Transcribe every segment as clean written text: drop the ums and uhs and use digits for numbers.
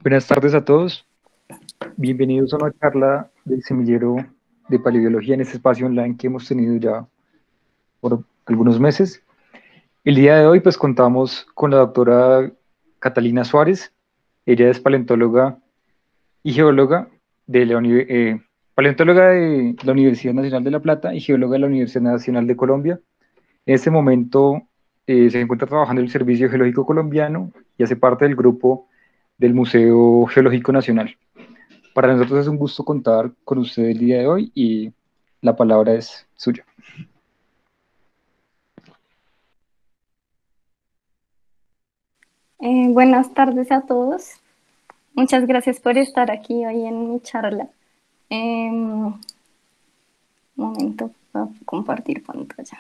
Buenas tardes a todos. Bienvenidos a una charla del semillero de paleobiología en este espacio online que hemos tenido ya por algunos meses. El día de hoy pues contamos con la doctora Catalina Suárez. Ella es paleontóloga y geóloga de paleontóloga de la Universidad Nacional de La Plata y geóloga de la Universidad Nacional de Colombia. En este momento se encuentra trabajando en el Servicio Geológico Colombiano y hace parte del grupo del Museo Geológico Nacional. Para nosotros es un gusto contar con usted el día de hoy y la palabra es suya. Buenas tardes a todos. Muchas gracias por estar aquí hoy en mi charla. Un momento para compartir pantalla.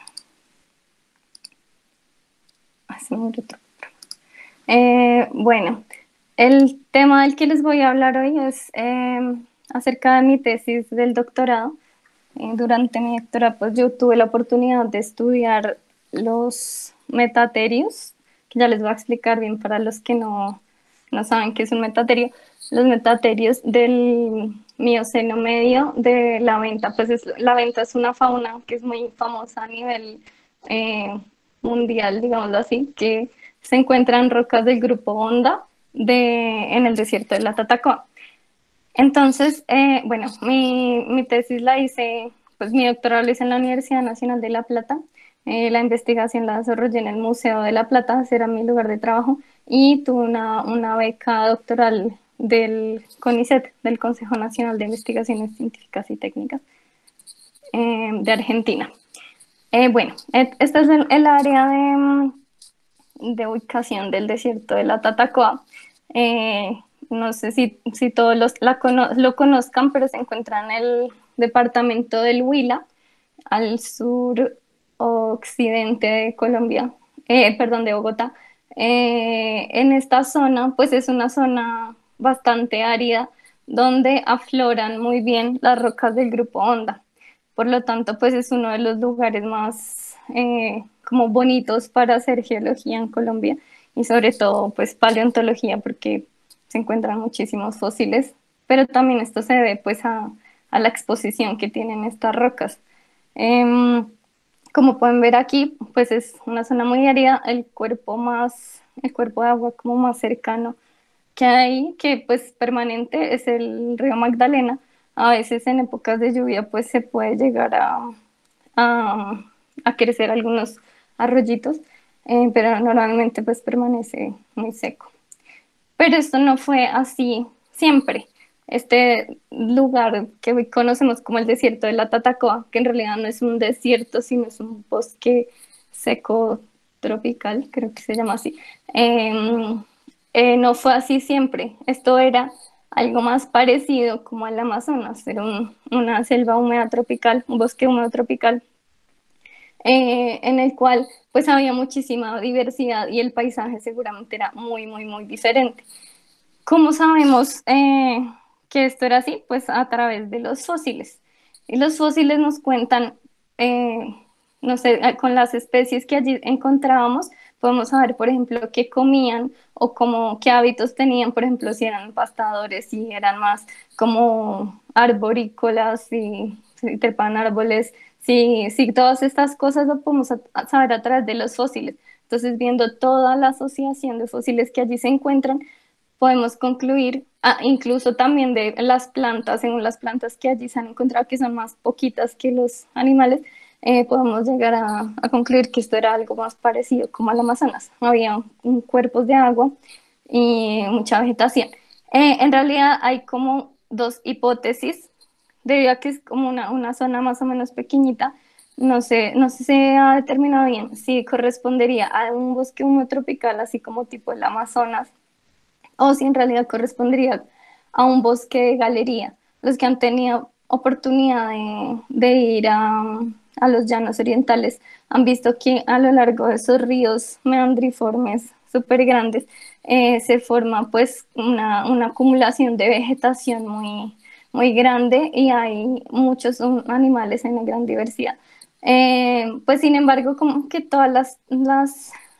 Bueno, el tema del que les voy a hablar hoy es acerca de mi tesis del doctorado. Durante mi doctorado, pues yo tuve la oportunidad de estudiar los metaterios, que ya les voy a explicar bien para los que no saben qué es un metaterio. Los metaterios del Mioceno medio de la venta, pues la venta es una fauna que es muy famosa a nivel eh, mundial, digámoslo así, que se encuentra en rocas del grupo Honda en el desierto de la Tatacoa. Entonces, bueno, mi tesis la hice, pues mi doctorado la hice en la Universidad Nacional de La Plata. La investigación la desarrollé en el Museo de La Plata, ese era mi lugar de trabajo, y tuve una beca doctoral del CONICET, del Consejo Nacional de Investigaciones Científicas y Técnicas de Argentina. Bueno, esta es el área de ubicación del desierto de la Tatacoa. Eh, no sé si todos lo conozcan, pero se encuentra en el departamento del Huila, al sur occidente de Colombia, perdón, de Bogotá. En esta zona, pues es una zona bastante árida, donde afloran muy bien las rocas del grupo Honda. Por lo tanto, pues es uno de los lugares más como bonitos para hacer geología en Colombia y sobre todo pues paleontología porque se encuentran muchísimos fósiles, pero también esto se debe pues a la exposición que tienen estas rocas. Em, Como pueden ver aquí, pues es una zona muy árida, el cuerpo de agua como más cercano que hay, que pues permanente, es el río Magdalena. A veces en épocas de lluvia pues se puede llegar a, a crecer algunos arroyitos, pero normalmente pues permanece muy seco. Pero esto no fue así siempre. Este lugar que hoy conocemos como el desierto de la Tatacoa, que en realidad no es un desierto, sino es un bosque seco tropical, creo que se llama así. No fue así siempre. Esto era algo más parecido como al Amazonas, era una selva húmeda tropical, un bosque húmedo tropical, en el cual pues había muchísima diversidad y el paisaje seguramente era muy, muy, muy diferente. ¿Cómo sabemos que esto era así? Pues a través de los fósiles. Y los fósiles nos cuentan, eh, no sé, con las especies que allí encontrábamos, podemos saber, por ejemplo, qué comían o qué hábitos tenían, por ejemplo, si eran pastadores, si eran más como arborícolas, si trepaban árboles, si todas estas cosas lo podemos saber a través de los fósiles. Entonces, viendo toda la asociación de fósiles que allí se encuentran, podemos concluir, incluso también de las plantas, según las plantas que allí se han encontrado, que son más poquitas que los animales, podemos llegar a concluir que esto era algo más parecido como al Amazonas. Había cuerpos de agua y mucha vegetación. En realidad hay como dos hipótesis, debido a que es como una zona más o menos pequeñita. No sé si se ha determinado bien si correspondería a un bosque húmedo tropical, así como tipo el Amazonas, o si en realidad correspondería a un bosque de galería. Los que han tenido oportunidad de ir a los llanos orientales han visto que a lo largo de esos ríos meandriformes súper grandes se forma pues una acumulación de vegetación muy, muy grande y hay muchos animales en gran diversidad. Pues sin embargo, como que todas las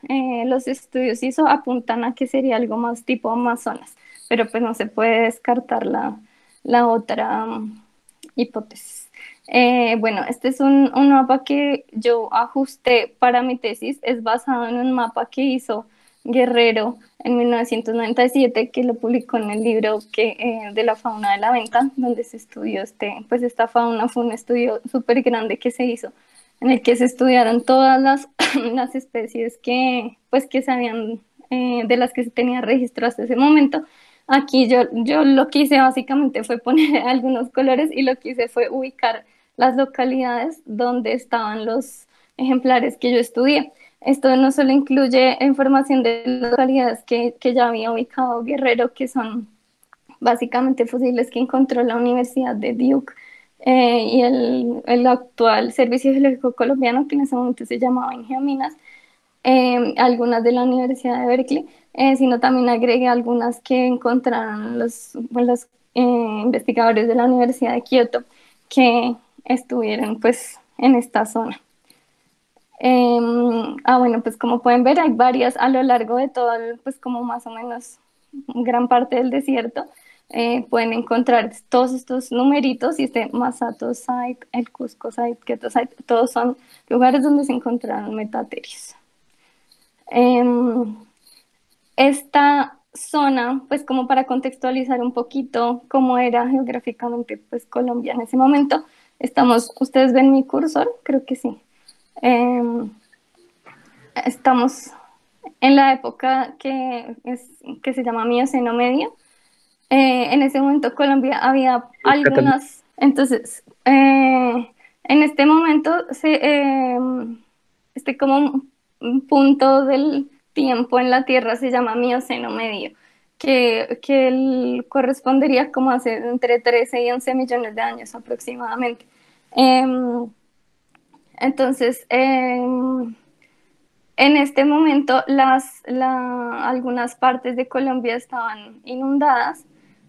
los estudios hizo apuntan a que sería algo más tipo Amazonas, pero pues no se puede descartar la otra hipótesis. Bueno, este es un mapa que yo ajusté para mi tesis, es basado en un mapa que hizo Guerrero en 1997, que lo publicó en el libro de la fauna de la venta, donde se estudió pues esta fauna. Fue un estudio súper grande que se hizo, en el que se estudiaron todas las especies pues, que se habían, de las que se tenía registro hasta ese momento. Aquí yo lo que hice básicamente fue poner algunos colores y lo que hice fue ubicar las localidades donde estaban los ejemplares que yo estudié. Esto no solo incluye información de las localidades que ya había ubicado Guerrero, que son básicamente fósiles que encontró la Universidad de Duke y el actual Servicio Geológico Colombiano, que en ese momento se llamaba Ingeominas, algunas de la Universidad de Berkeley, sino también agregué algunas que encontraron los investigadores de la Universidad de Kioto que estuvieron pues en esta zona. Bueno, pues como pueden ver hay varias a lo largo de todo, pues como más o menos gran parte del desierto. Pueden encontrar todos estos numeritos y Masato Site, el Cusco Site, Quieto Site, todos son lugares donde se encontraron metaterios. Esta zona, pues como para contextualizar un poquito cómo era geográficamente pues Colombia en ese momento, ustedes ven mi cursor, creo que sí. Estamos en la época que se llama Mioceno Medio. En ese momento Colombia había Cataluña. algunas, entonces en este momento como un punto del tiempo en la Tierra se llama Mioceno Medio, que correspondería como hace entre 13 y 11 millones de años aproximadamente. Entonces, en este momento algunas partes de Colombia estaban inundadas.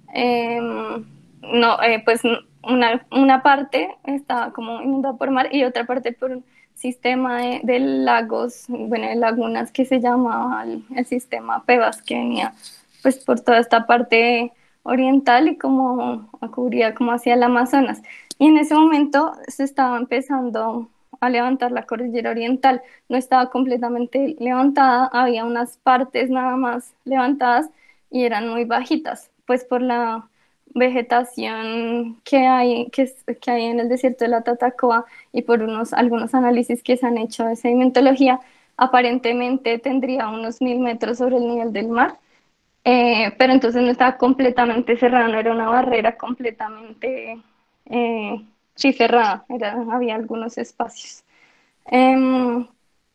No, pues una parte estaba como inundada por mar y otra parte por un sistema de lagos, bueno, de lagunas que se llamaba el sistema Pebas, que venía pues por toda esta parte oriental y como cubría como hacia el Amazonas. Y en ese momento se estaba empezando a levantar la cordillera oriental. No estaba completamente levantada, había unas partes nada más levantadas y eran muy bajitas, pues por la vegetación que hay en el desierto de la Tatacoa y por algunos análisis que se han hecho de sedimentología. Aparentemente tendría unos 1000 metros sobre el nivel del mar, pero entonces no estaba completamente cerrada, no era una barrera completamente sí cerrada, había algunos espacios. Em,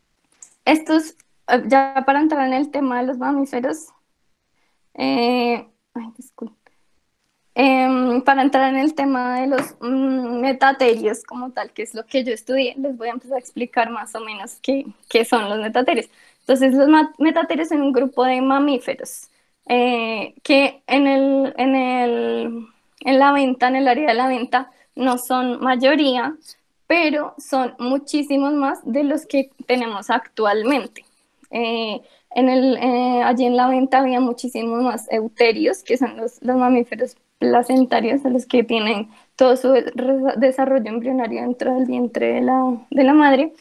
ya para entrar en el tema de los mamíferos, disculpe. Para entrar en el tema de los metaterios como tal, que es lo que yo estudié, les voy a empezar a explicar más o menos qué son los metaterios. Entonces, los metaterios son un grupo de mamíferos que en la venta, en el área de la venta, no son mayoría, pero son muchísimos más de los que tenemos actualmente. Eh, Allí en la venta había muchísimos más euterios, que son los mamíferos placentarios, a los que tienen todo su desarrollo embrionario dentro del vientre de la madre.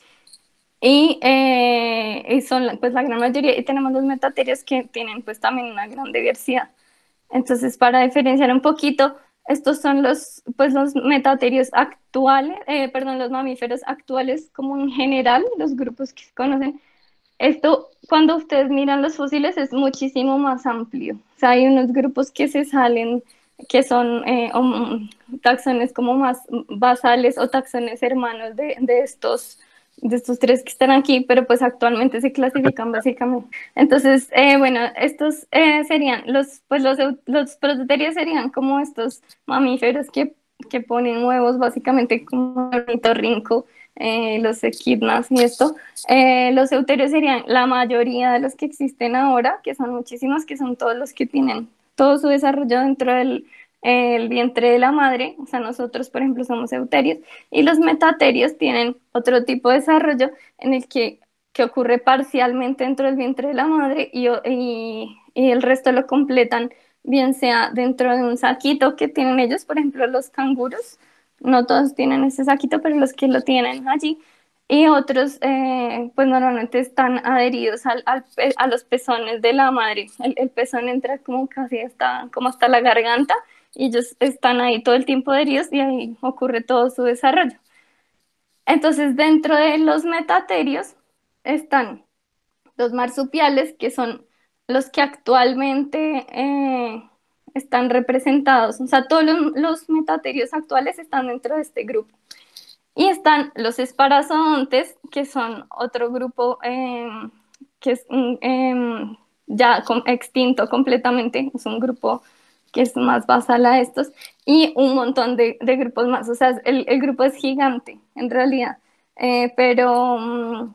Y son pues la gran mayoría, y tenemos los metaterios que tienen pues también una gran diversidad. Entonces, para diferenciar un poquito, estos son los metaterios actuales, perdón, los mamíferos actuales como en general, los grupos que se conocen. Esto, cuando ustedes miran los fósiles, es muchísimo más amplio. O sea, hay unos grupos que se salen, que son taxones como más basales o taxones hermanos de estos tres que están aquí, pero pues actualmente se clasifican básicamente. Entonces, bueno, estos serían los prototerios serían como estos mamíferos que ponen huevos, básicamente como el ornitorrinco, los equidnas y esto. Los euterios serían la mayoría de los que existen ahora, que son muchísimos, que son todos los que tienen todo su desarrollo dentro del el vientre de la madre. O sea, nosotros, por ejemplo, somos euterios, y los metaterios tienen otro tipo de desarrollo en el que que ocurre parcialmente dentro del vientre de la madre y el resto lo completan bien sea dentro de un saquito que tienen ellos, por ejemplo los canguros, no todos tienen ese saquito, pero los que lo tienen allí, y otros pues normalmente están adheridos a los pezones de la madre. El pezón entra como casi como hasta la garganta y ellos están ahí todo el tiempo adheridos y ahí ocurre todo su desarrollo. Entonces dentro de los metaterios están los marsupiales, que son los que actualmente están representados, o sea, todos los metaterios actuales están dentro de este grupo. Y están los esparazoontes, que son otro grupo que es ya extinto completamente, es un grupo que es más basal a estos, y un montón de grupos más, o sea, el grupo es gigante en realidad, pero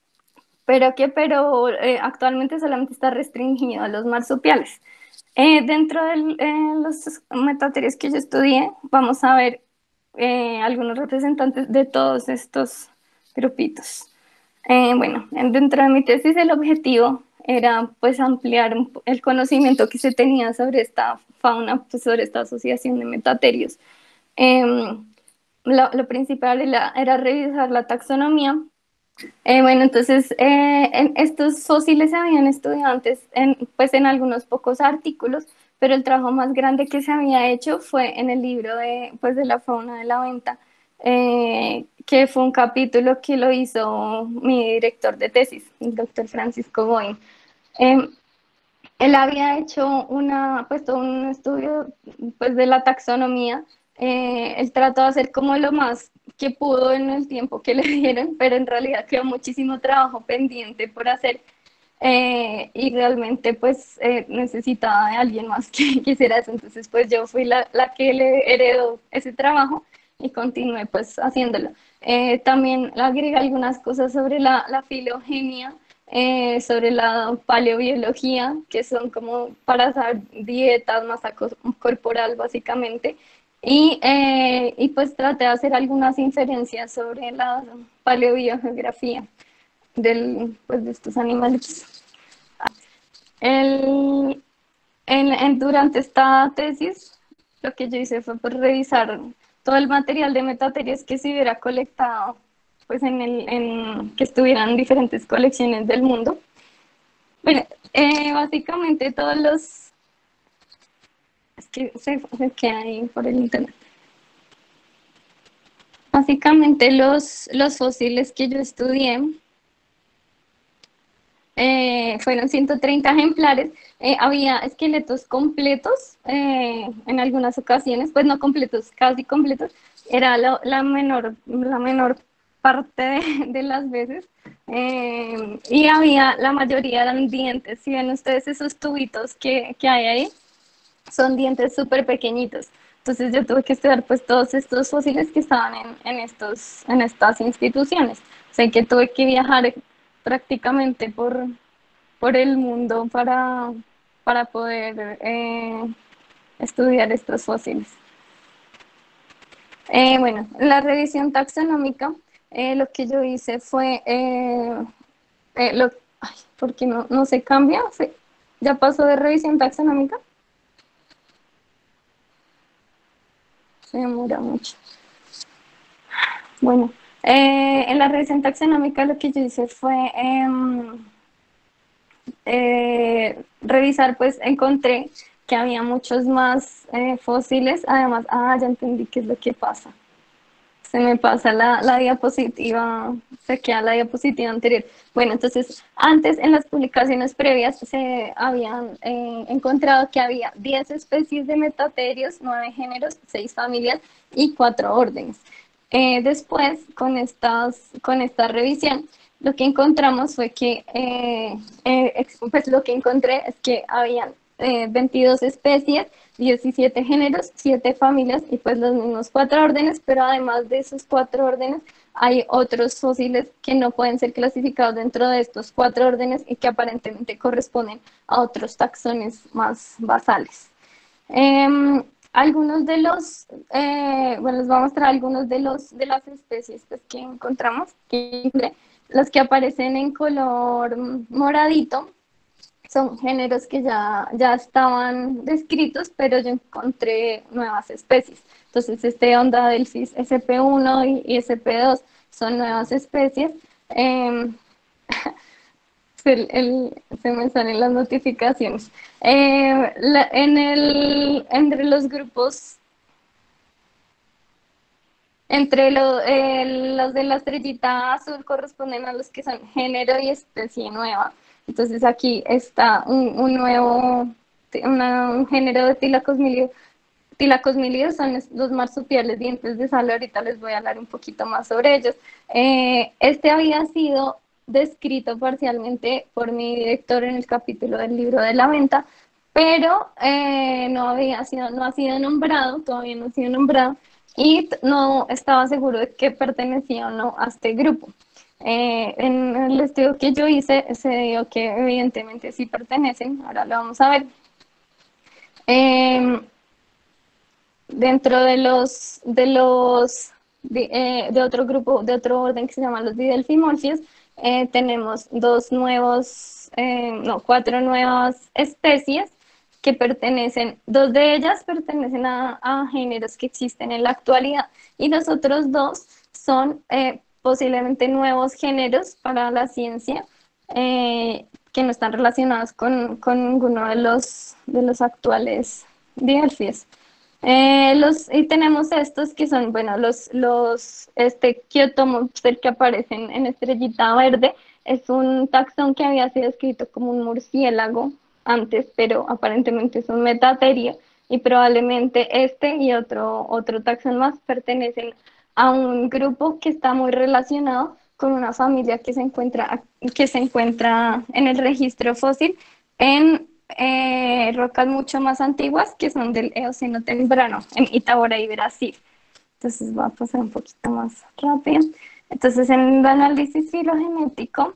actualmente solamente está restringido a los marsupiales. Dentro de los metaterios que yo estudié, vamos a ver algunos representantes de todos estos grupitos. Bueno, dentro de mi tesis el objetivo era pues ampliar el conocimiento que se tenía sobre esta fauna, pues, sobre esta asociación de metaterios. Lo principal era revisar la taxonomía. Bueno, entonces estos fósiles se habían estudiado antes pues en algunos pocos artículos, pero el trabajo más grande que se había hecho fue en el libro pues, de la fauna de la venta, que fue un capítulo que lo hizo mi director de tesis, el doctor Francisco Boyn. Eh, Él había hecho pues, todo un estudio pues, de la taxonomía. Él trató de hacer como lo más que pudo en el tiempo que le dieron, pero en realidad quedó muchísimo trabajo pendiente por hacer y realmente pues necesitaba de alguien más que quisiera eso. Entonces pues yo fui la que le heredó ese trabajo y continué pues haciéndolo. También agrega algunas cosas sobre la filogenia, sobre la paleobiología, que son como para saber dietas, masa corporal básicamente, y pues traté de hacer algunas inferencias sobre la paleobiografía pues, de estos animales. El, durante esta tesis, lo que yo hice fue pues, revisar todo el material de metaterios que se hubiera colectado, pues que estuvieran en diferentes colecciones del mundo. Bueno, básicamente todos los... Es que se queda ahí por el internet. Básicamente los fósiles que yo estudié fueron 130 ejemplares. Había esqueletos completos en algunas ocasiones, pues no completos, casi completos. Era la menor parte de las veces. Y había, la mayoría eran dientes. Si ven ustedes esos tubitos que hay ahí, son dientes súper pequeñitos. Entonces yo tuve que estudiar pues todos estos fósiles que estaban en estas instituciones. O sea que tuve que viajar prácticamente por el mundo para poder estudiar estos fósiles. Bueno, la revisión taxonómica, lo que yo hice fue, ¿por qué no se cambia? ¿Ya pasó de revisión taxonómica? Se demora mucho. Bueno, en la revisión taxonómica lo que yo hice fue revisar, pues encontré que había muchos más fósiles. Además, ya entendí qué es lo que pasa. Se me pasa la diapositiva, se queda la diapositiva anterior. Bueno, entonces, antes en las publicaciones previas se habían encontrado que había 10 especies de metaterios, 9 géneros, 6 familias y 4 órdenes. Después, con esta revisión, lo que encontramos fue que, pues lo que encontré es que habían 22 especies, 17 géneros, 7 familias y pues los mismos 4 órdenes, pero además de esos 4 órdenes hay otros fósiles que no pueden ser clasificados dentro de estos 4 órdenes y que aparentemente corresponden a otros taxones más basales. Algunos de bueno, les voy a mostrar algunos de las especies pues, que encontramos, que Los que aparecen en color moradito son géneros que ya estaban descritos, pero yo encontré nuevas especies. Entonces, este Onda Delphis SP1 y SP2 son nuevas especies. Eh, se me salen las notificaciones. Entre los grupos, los de la estrellita azul corresponden a los que son género y especie nueva. Entonces aquí está un género de tilacosmilios. Tilacosmilios son los marsupiales dientes de sable. Ahorita les voy a hablar un poquito más sobre ellos. Este había sido descrito parcialmente por mi director en el capítulo del libro de la venta, pero no ha sido nombrado, todavía no ha sido nombrado, y no estaba seguro de que pertenecía o no a este grupo. En el estudio que yo hice se dio que evidentemente sí pertenecen, ahora lo vamos a ver. Eh, Dentro de otro grupo, de otro orden que se llama los didelfimorfios, tenemos cuatro nuevas especies que pertenecen, dos de ellas pertenecen a géneros que existen en la actualidad y los otros dos son posiblemente nuevos géneros para la ciencia, que no están relacionados con ninguno de los actuales didelfios. Y tenemos estos que son, bueno, Kyotomops, el que aparece en estrellita verde, es un taxón que había sido escrito como un murciélago antes, pero aparentemente es un metaterio, y probablemente este y otro taxón más pertenecen a un grupo que está muy relacionado con una familia que se encuentra en el registro fósil en rocas mucho más antiguas que son del Eoceno temprano, en Itabora y Brasil. Entonces voy a pasar un poquito más rápido. Entonces en el análisis filogenético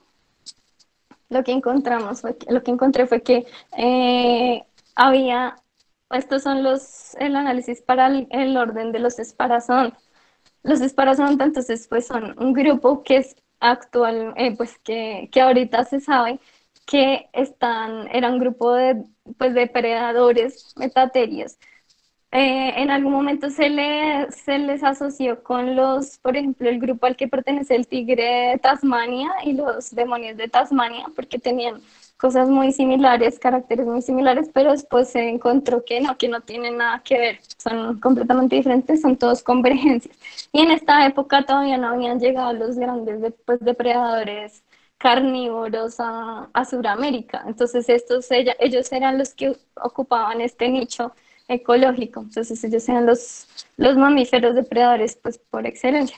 lo que encontré fue que había, estos son el análisis para el orden de los esparazón. Los Esparasonta, entonces, pues son un grupo que es actual, pues que ahorita se sabe que era un grupo de, pues, depredadores metaterios. En algún momento se les asoció con por ejemplo, el grupo al que pertenece el tigre de Tasmania y los demonios de Tasmania, porque tenían cosas muy similares, caracteres muy similares, pero después se encontró que no tienen nada que ver, son completamente diferentes, son todos convergencias. Y en esta época todavía no habían llegado los grandes depredadores carnívoros a Sudamérica. Entonces ellos eran los que ocupaban este nicho ecológico. Entonces ellos eran los mamíferos depredadores pues por excelencia.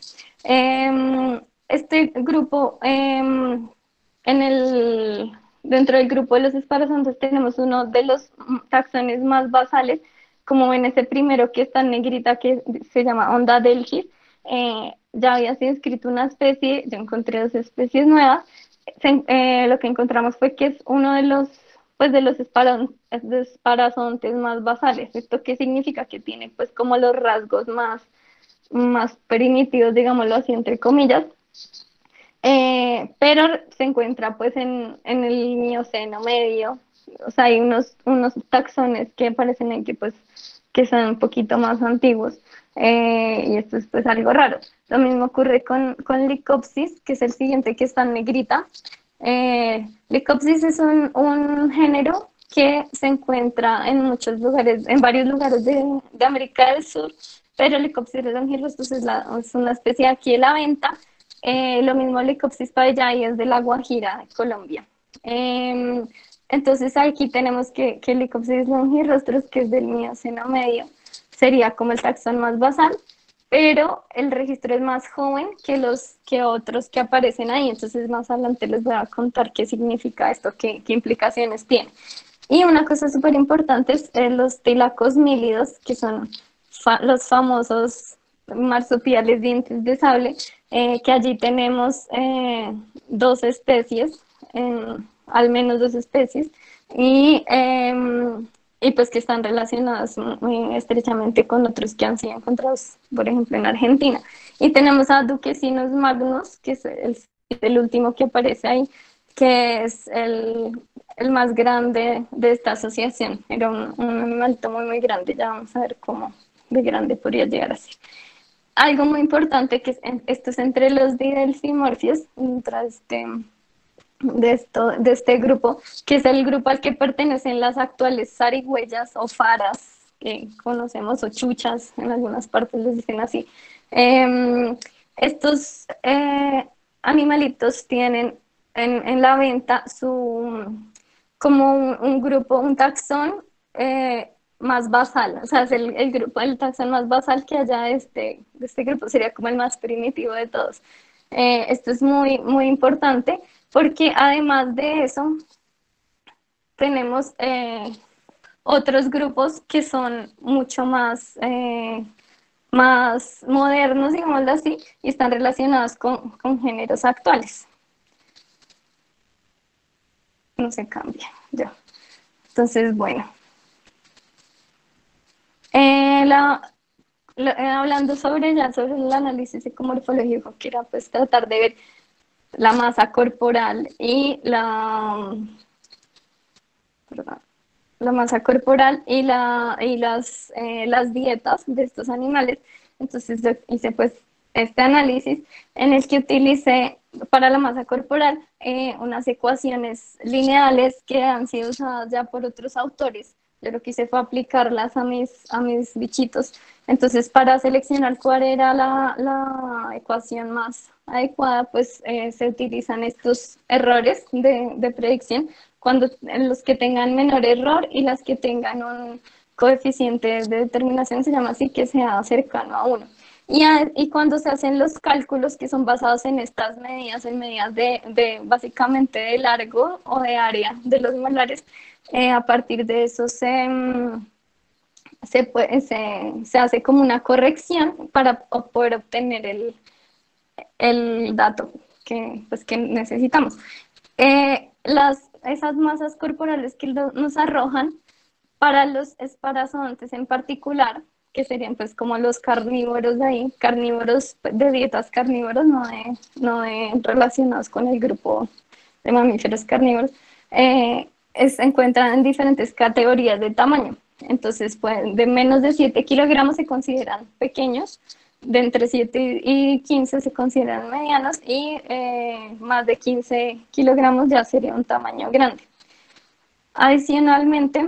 Este grupo, dentro del grupo de los esparazontes tenemos uno de los taxones más basales, como en ese primero que está en negrita que se llama Onda delphis. Ya había sido escrito una especie, yo encontré dos especies nuevas. Lo que encontramos fue que es uno de los esparazontes más basales. ¿Esto qué significa? Que tiene pues como los rasgos más primitivos, digámoslo así, entre comillas, pero se encuentra pues en el Mioceno medio. O sea, hay unos taxones que parecen ahí que son un poquito más antiguos, y esto es pues algo raro. Lo mismo ocurre con Licopsis, que es el siguiente que está en negrita. Licopsis es un género que se encuentra en muchos lugares, en varios lugares de América del Sur, pero Licopsis longirostris es una especie aquí de la venta. Lo mismo Licopsis paellae es de La Guajira, de Colombia. Entonces aquí tenemos que Licopsis longirostris, que es del Mioceno medio, sería como el taxón más basal, pero el registro es más joven que otros que aparecen ahí. Entonces más adelante les voy a contar qué significa esto, qué implicaciones tiene. Y una cosa súper importante es los tilacosmílidos, que son los famosos marsupiales dientes de sable, que allí tenemos dos especies, al menos dos especies, y pues que están relacionadas muy estrechamente con otros que han sido encontrados, por ejemplo, en Argentina. Y tenemos a Duquesinus magnus, que es el último que aparece ahí, que es el más grande de esta asociación. Era un animalito muy, muy grande. Ya vamos a ver cómo de grande podría llegar a ser. Algo muy importante que esto es entre los didelfimorfios, de este grupo, que es el grupo al que pertenecen las actuales zarigüeyas o faras, que conocemos, o chuchas, en algunas partes les dicen así. Estos animalitos tienen en la venta como un grupo, un taxón más basal, o sea, es el grupo, el taxón más basal que haya de este grupo, sería como el más primitivo de todos. Esto es muy, muy importante porque además de eso, tenemos otros grupos que son mucho más modernos, digámoslo así, y están relacionados con géneros actuales. No se cambia, ya. Entonces, bueno. Hablando sobre el análisis ecomorfológico, que era pues tratar de ver la masa corporal y perdón, la masa corporal y las dietas de estos animales. Entonces yo hice pues este análisis en el que utilicé para la masa corporal unas ecuaciones lineales que han sido usadas ya por otros autores. Yo lo que hice fue aplicarlas a mis bichitos. Entonces, para seleccionar cuál era la ecuación más adecuada, pues se utilizan estos errores de predicción cuando los que tengan menor error y las que tengan un coeficiente de determinación, se llama así, que sea cercano a 1. Y cuando se hacen los cálculos que son basados en estas medidas, en medidas básicamente de largo o de área de los molares, a partir de eso se hace como una corrección para poder obtener el dato pues, que necesitamos. Esas masas corporales que nos arrojan para los esparazontes en particular, que serían pues como los carnívoros de ahí, carnívoros de dietas carnívoros, no de relacionados con el grupo de mamíferos carnívoros, se encuentran en diferentes categorías de tamaño. Entonces, de menos de 7 kilogramos se consideran pequeños, de entre 7 y 15 se consideran medianos y más de 15 kilogramos ya sería un tamaño grande. Adicionalmente,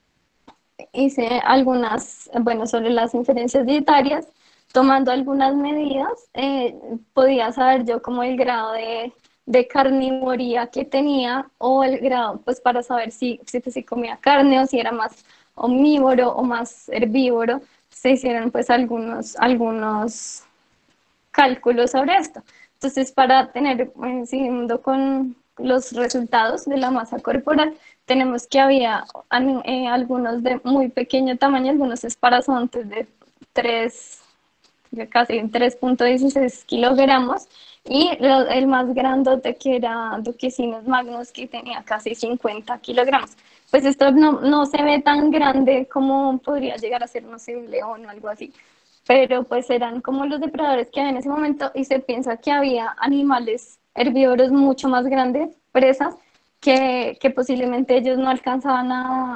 hice sobre las inferencias dietarias, tomando algunas medidas, podía saber yo como el grado de carnivoría que tenía o el grado, pues para saber si comía carne o si era más omnívoro o más herbívoro, se hicieron pues algunos cálculos sobre esto. Entonces, para tener, siguiendo con los resultados de la masa corporal, tenemos que había algunos de muy pequeño tamaño, algunos esparazontes de 3, casi 3,16 kilogramos, y el más grandote que era Duquesinos magnus, que tenía casi 50 kilogramos. Pues esto no se ve tan grande como podría llegar a ser, no sé, un león o algo así, pero pues eran como los depredadores que había en ese momento y se piensa que había animales herbívoros mucho más grandes, presas, que posiblemente ellos no alcanzaban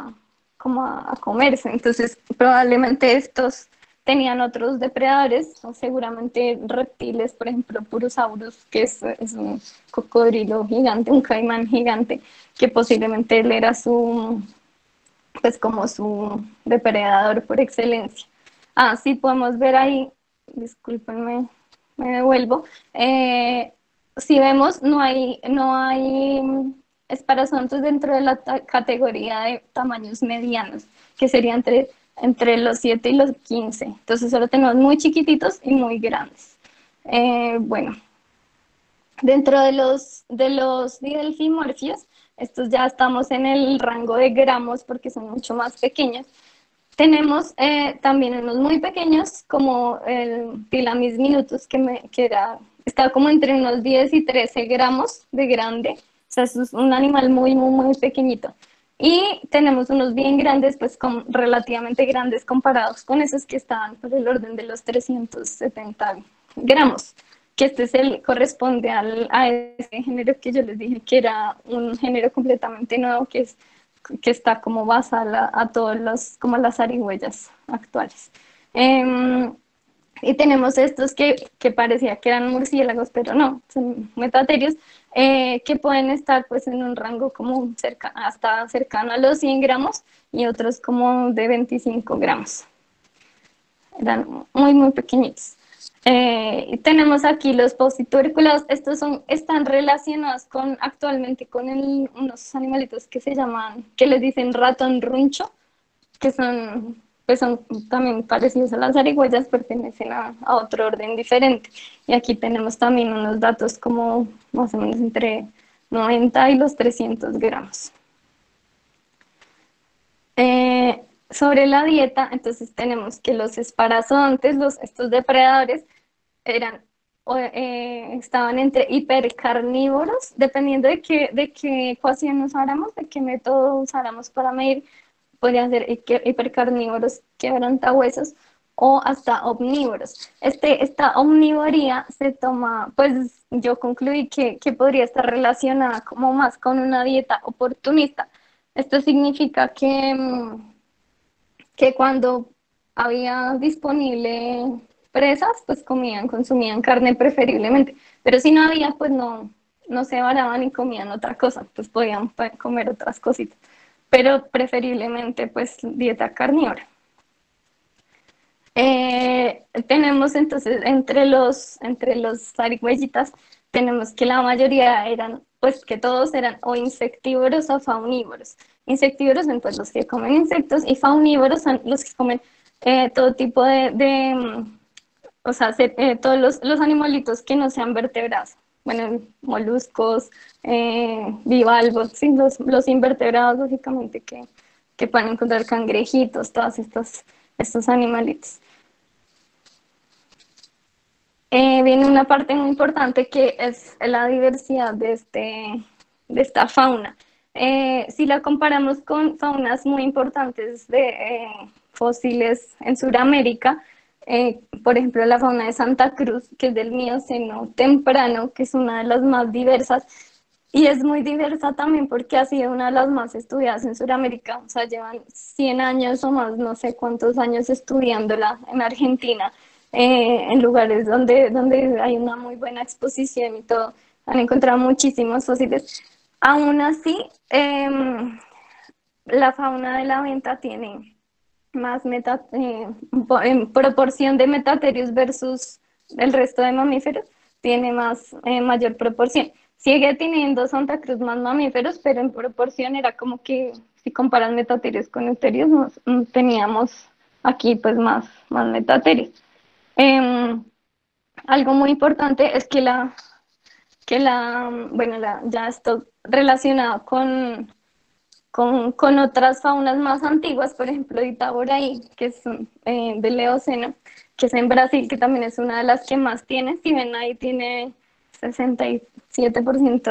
a comerse. Entonces probablemente estos tenían otros depredadores, o seguramente reptiles, por ejemplo, Purosaurus, que es un cocodrilo gigante, un caimán gigante, que posiblemente él era pues como su depredador por excelencia. Sí, podemos ver ahí, discúlpenme, me devuelvo. Si vemos, no hay esparazontes dentro de la categoría de tamaños medianos, que serían entre los 7 y los 15. Entonces solo tenemos muy chiquititos y muy grandes. Bueno, dentro de los didelfimorfios, estos ya estamos en el rango de gramos porque son mucho más pequeños. Tenemos también unos muy pequeños, como el Pilamis minutus, está como entre unos 10 y 13 gramos de grande. O sea, es un animal muy, muy, muy pequeñito. Y tenemos unos bien grandes, pues relativamente grandes comparados con esos que estaban por el orden de los 370 gramos. que este corresponde a ese género que yo les dije que era un género completamente nuevo, que está como basada a todas como las zarigüeyas actuales. Y tenemos estos que parecía que eran murciélagos, pero no, son metaterios, que pueden estar pues en un rango como hasta cercano a los 100 gramos y otros como de 25 gramos. Eran muy, muy pequeñitos. Y tenemos aquí los postituberculados. Están relacionados actualmente con unos animalitos que se llaman, que les dicen ratón runcho, que pues son también parecidos a las zarigüeyas, pertenecen a otro orden diferente. Y aquí tenemos también unos datos como más o menos entre 90 y los 300 gramos. Sobre la dieta, entonces tenemos que los esparazontes, estos depredadores, estaban entre hipercarnívoros, dependiendo de qué ecuación usáramos, de qué método usáramos para medir, podrían ser hipercarnívoros, quebrantahuesos, o hasta omnívoros. Esta omnivoría se toma, pues yo concluí que podría estar relacionada como más con una dieta oportunista. Esto significa que cuando había disponible presas, pues consumían carne preferiblemente, pero si no había, pues no se varaban y comían otra cosa, pues podían comer otras cositas, pero preferiblemente pues dieta carnívora. Tenemos entonces entre los zarigüeyitas, tenemos que la mayoría eran, pues que todos eran o insectívoros o faunívoros. Insectívoros son pues los que comen insectos y faunívoros son los que comen todo tipo o sea, todos los animalitos que no sean vertebrados. Bueno, moluscos, bivalvos, sí, los invertebrados básicamente que pueden encontrar cangrejitos, todos estos animalitos. Viene una parte muy importante que es la diversidad de esta fauna. Si la comparamos con faunas muy importantes de fósiles en Sudamérica, por ejemplo la fauna de Santa Cruz, que es del Mioceno temprano, que es una de las más diversas, y es muy diversa también porque ha sido una de las más estudiadas en Sudamérica, o sea, llevan 100 años o más, no sé cuántos años estudiándola en Argentina, en lugares donde hay una muy buena exposición y todo. Han encontrado muchísimos fósiles. Aún así, la fauna de la venta tiene más en proporción de metaterios versus el resto de mamíferos, tiene mayor proporción. Sigue teniendo Santa Cruz más mamíferos, pero en proporción era como que si comparan metaterios con euterios, teníamos aquí pues más metaterios. Em, Algo muy importante es bueno, ya esto relacionado con otras faunas más antiguas, por ejemplo, Itaboraí, que es del Eoceno, que es en Brasil, que también es una de las que más tiene. Si ven ahí, tiene 67%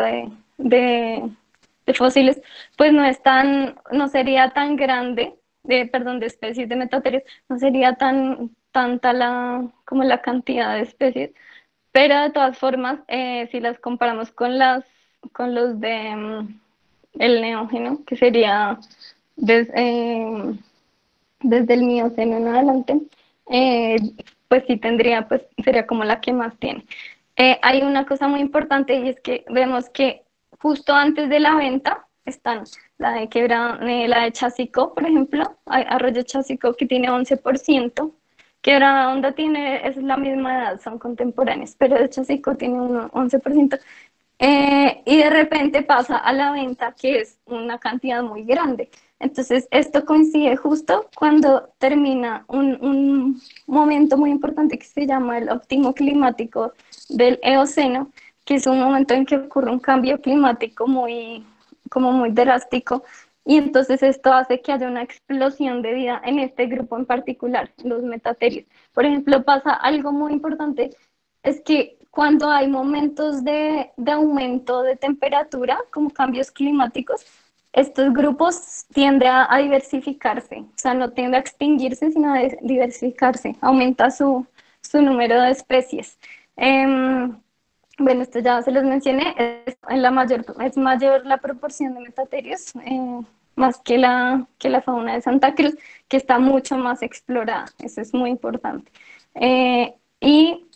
de fósiles, pues no sería tan grande, perdón, de especies de metaterios, no sería tanta como la cantidad de especies, pero de todas formas, si las comparamos con los de el neógeno, que sería des- eh, desde el Mioceno en adelante, eh, pues sí pues sería como la que más tiene. Hay una cosa muy importante y es que vemos que justo antes de la venta están la de Chasico, por ejemplo, hay Arroyo Chasico que tiene 11%, Quebrada Honda es la misma edad, son contemporáneos, pero de Chasico tiene un 11%. Y de repente pasa a la venta, que es una cantidad muy grande. Entonces, esto coincide justo cuando termina un momento muy importante que se llama el óptimo climático del Eoceno, que es un momento en que ocurre un cambio climático como muy drástico, y entonces esto hace que haya una explosión de vida en este grupo en particular, los metaterios. Por ejemplo, pasa algo muy importante, es que cuando hay momentos de aumento de temperatura, como cambios climáticos, estos grupos tienden a diversificarse, o sea, no tiende a extinguirse, sino a diversificarse, aumenta su número de especies. Em, bueno, esto ya se los mencioné, es mayor la proporción de metaterios, más que la fauna de Santa Cruz, que está mucho más explorada, eso es muy importante. Eh, y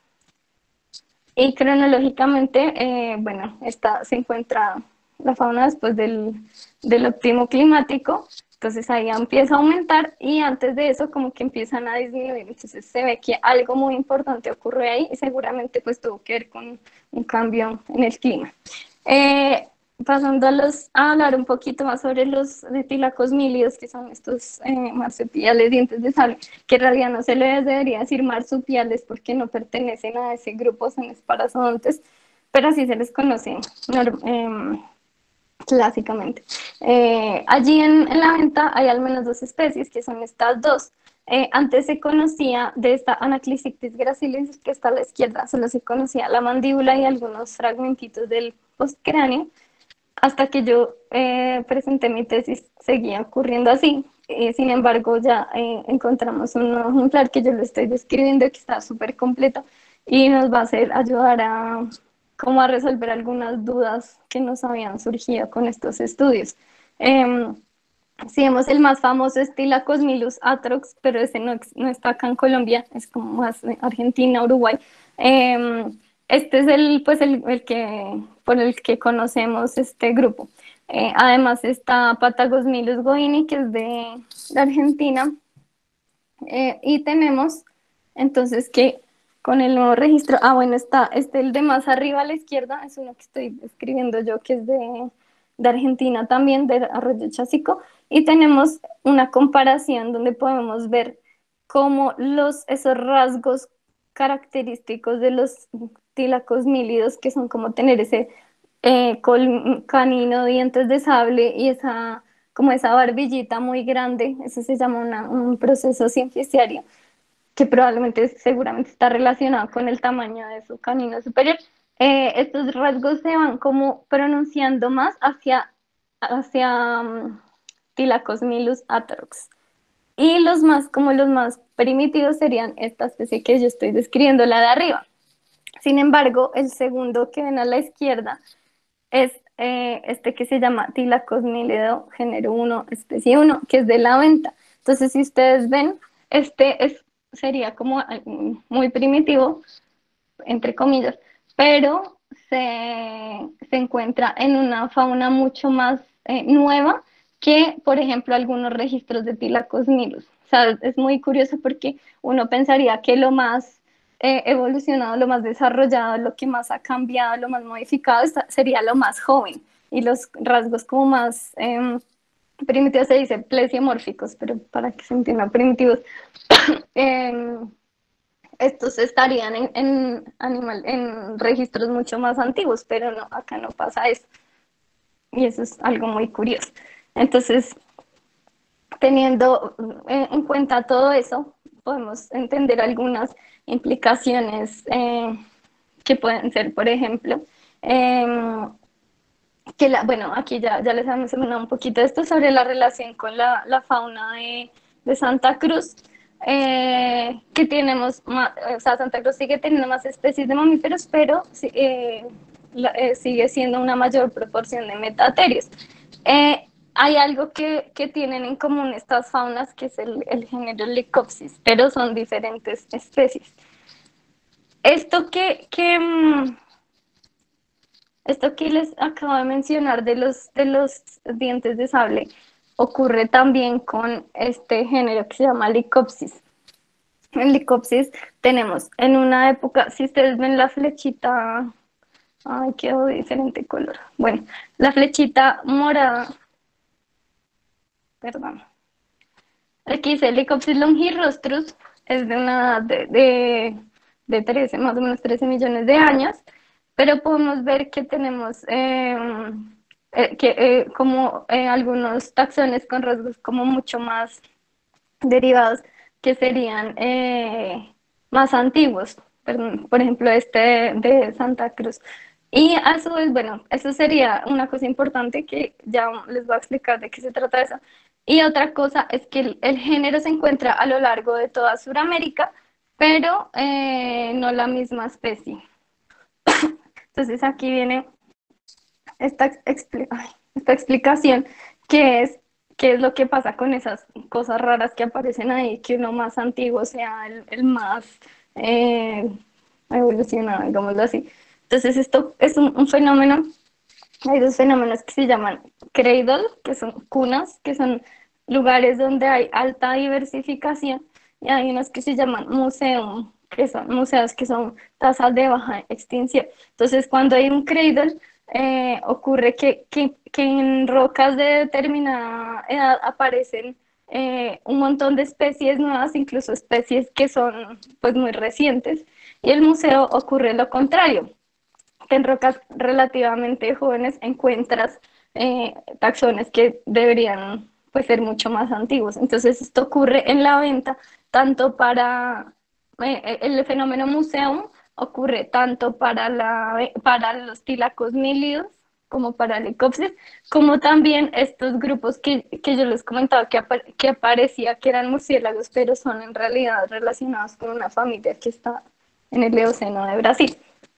y cronológicamente, bueno, se encuentra la fauna después del óptimo climático, entonces ahí empieza a aumentar y antes de eso como que empiezan a disminuir, entonces se ve que algo muy importante ocurre ahí y seguramente pues tuvo que ver con un cambio en el clima. Eh, Pasando a hablar un poquito más sobre los retilacosmílidos, que son estos marsupiales dientes de sable, que en realidad no se les debería decir marsupiales porque no pertenecen a ese grupo, son esparasodontes, pero así se les conoce clásicamente. Allí en la venta hay al menos dos especies, que son estas dos. Antes se conocía de esta Anaclysictis gracilis, que está a la izquierda, solo se conocía la mandíbula y algunos fragmentitos del postcráneo. Hasta que yo presenté mi tesis, seguía ocurriendo así. Sin embargo, ya encontramos un nuevo ejemplar que yo lo estoy describiendo, que está súper completo y nos va a ayudar a, como a resolver algunas dudas que nos habían surgido con estos estudios. Eh, si vemos el más famoso es Tilacosmilus atrox, pero ese no está acá en Colombia, es como más Argentina, Uruguay. Eh, este es pues el que, por el que conocemos este grupo. Además está Patagosmilus goini, que es de Argentina. Y tenemos entonces que con el nuevo registro, bueno, está el de más arriba a la izquierda, es uno que estoy escribiendo yo, que es de Argentina también, de Arroyo Chasico, y tenemos una comparación donde podemos ver cómo esos rasgos característicos de los tilacosmílidos, que son como tener ese canino, dientes de sable y como esa barbillita muy grande, eso se llama un proceso sinficiario, que probablemente, seguramente está relacionado con el tamaño de su canino superior. Estos rasgos se van como pronunciando más hacia Tilacosmilus atrox. Y como los más primitivos serían esta especie que yo estoy describiendo, la de arriba. Sin embargo, el segundo que ven a la izquierda es este que se llama Tilacosmilido género uno especie uno, que es de la venta. Entonces, si ustedes ven, sería como muy primitivo, entre comillas, pero se encuentra en una fauna mucho más nueva que, por ejemplo, algunos registros de Tilacosmilus. O sea, es muy curioso porque uno pensaría que lo más evolucionado, lo más desarrollado, lo que más ha cambiado, lo más modificado sería lo más joven y los rasgos como más primitivos se dice plesiomórficos, pero para que se entienda primitivos, em, estos estarían en registros mucho más antiguos, pero no, acá no pasa eso. Y eso es algo muy curioso. Entonces, teniendo en cuenta todo eso, podemos entender algunas implicaciones que pueden ser, por ejemplo, eh, bueno, aquí ya les hemos mencionado un poquito esto sobre la relación con la fauna de Santa Cruz, que tenemos más, o sea, Santa Cruz sigue teniendo más especies de mamíferos, pero sigue siendo una mayor proporción de metaterios. Hay algo que tienen en común estas faunas, que es el género Licopsis, pero son diferentes especies. Esto esto que les acabo de mencionar de los dientes de sable ocurre también con este género que se llama Licopsis. En Licopsis tenemos en una época, si ustedes ven la flechita, ay, quedó de diferente color. Bueno, la flechita morada, perdón. Aquí dice Licopsis longirostrum, es de una edad de 13, más o menos 13 millones de años, pero podemos ver que tenemos como algunos taxones con rasgos como mucho más derivados que serían más antiguos, por ejemplo este de Santa Cruz. Y a su vez, bueno, eso sería una cosa importante que ya les voy a explicar de qué se trata eso. Y otra cosa es que el género se encuentra a lo largo de toda Sudamérica, pero no la misma especie. Entonces aquí viene esta explicación que es qué es lo que pasa con esas cosas raras que aparecen ahí, que uno más antiguo sea el más eh, evolucionado, digámoslo así. Entonces esto es un fenómeno, hay dos fenómenos que se llaman cradle, que son cunas, que son lugares donde hay alta diversificación, y hay unos que se llaman museum, que son museos que son tasas de baja extinción. Entonces, cuando hay un cradle, ocurre que en rocas de determinada edad aparecen un montón de especies nuevas, incluso especies que son pues muy recientes, y el museo ocurre lo contrario, que en rocas relativamente jóvenes encuentras taxones que deberían pues ser mucho más antiguos. Entonces esto ocurre en la venta tanto para el fenómeno museo ocurre tanto para los tilacosmílidos como para Licopsis, como también estos grupos que yo les comentaba que aparecía que eran murciélagos, pero son en realidad relacionados con una familia que está en el Eoceno de Brasil.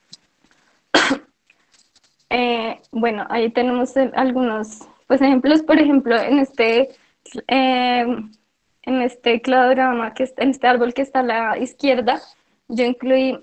Bueno, ahí tenemos algunos pues, ejemplos, por ejemplo, eh, en este cladograma, en este árbol que está a la izquierda, yo incluí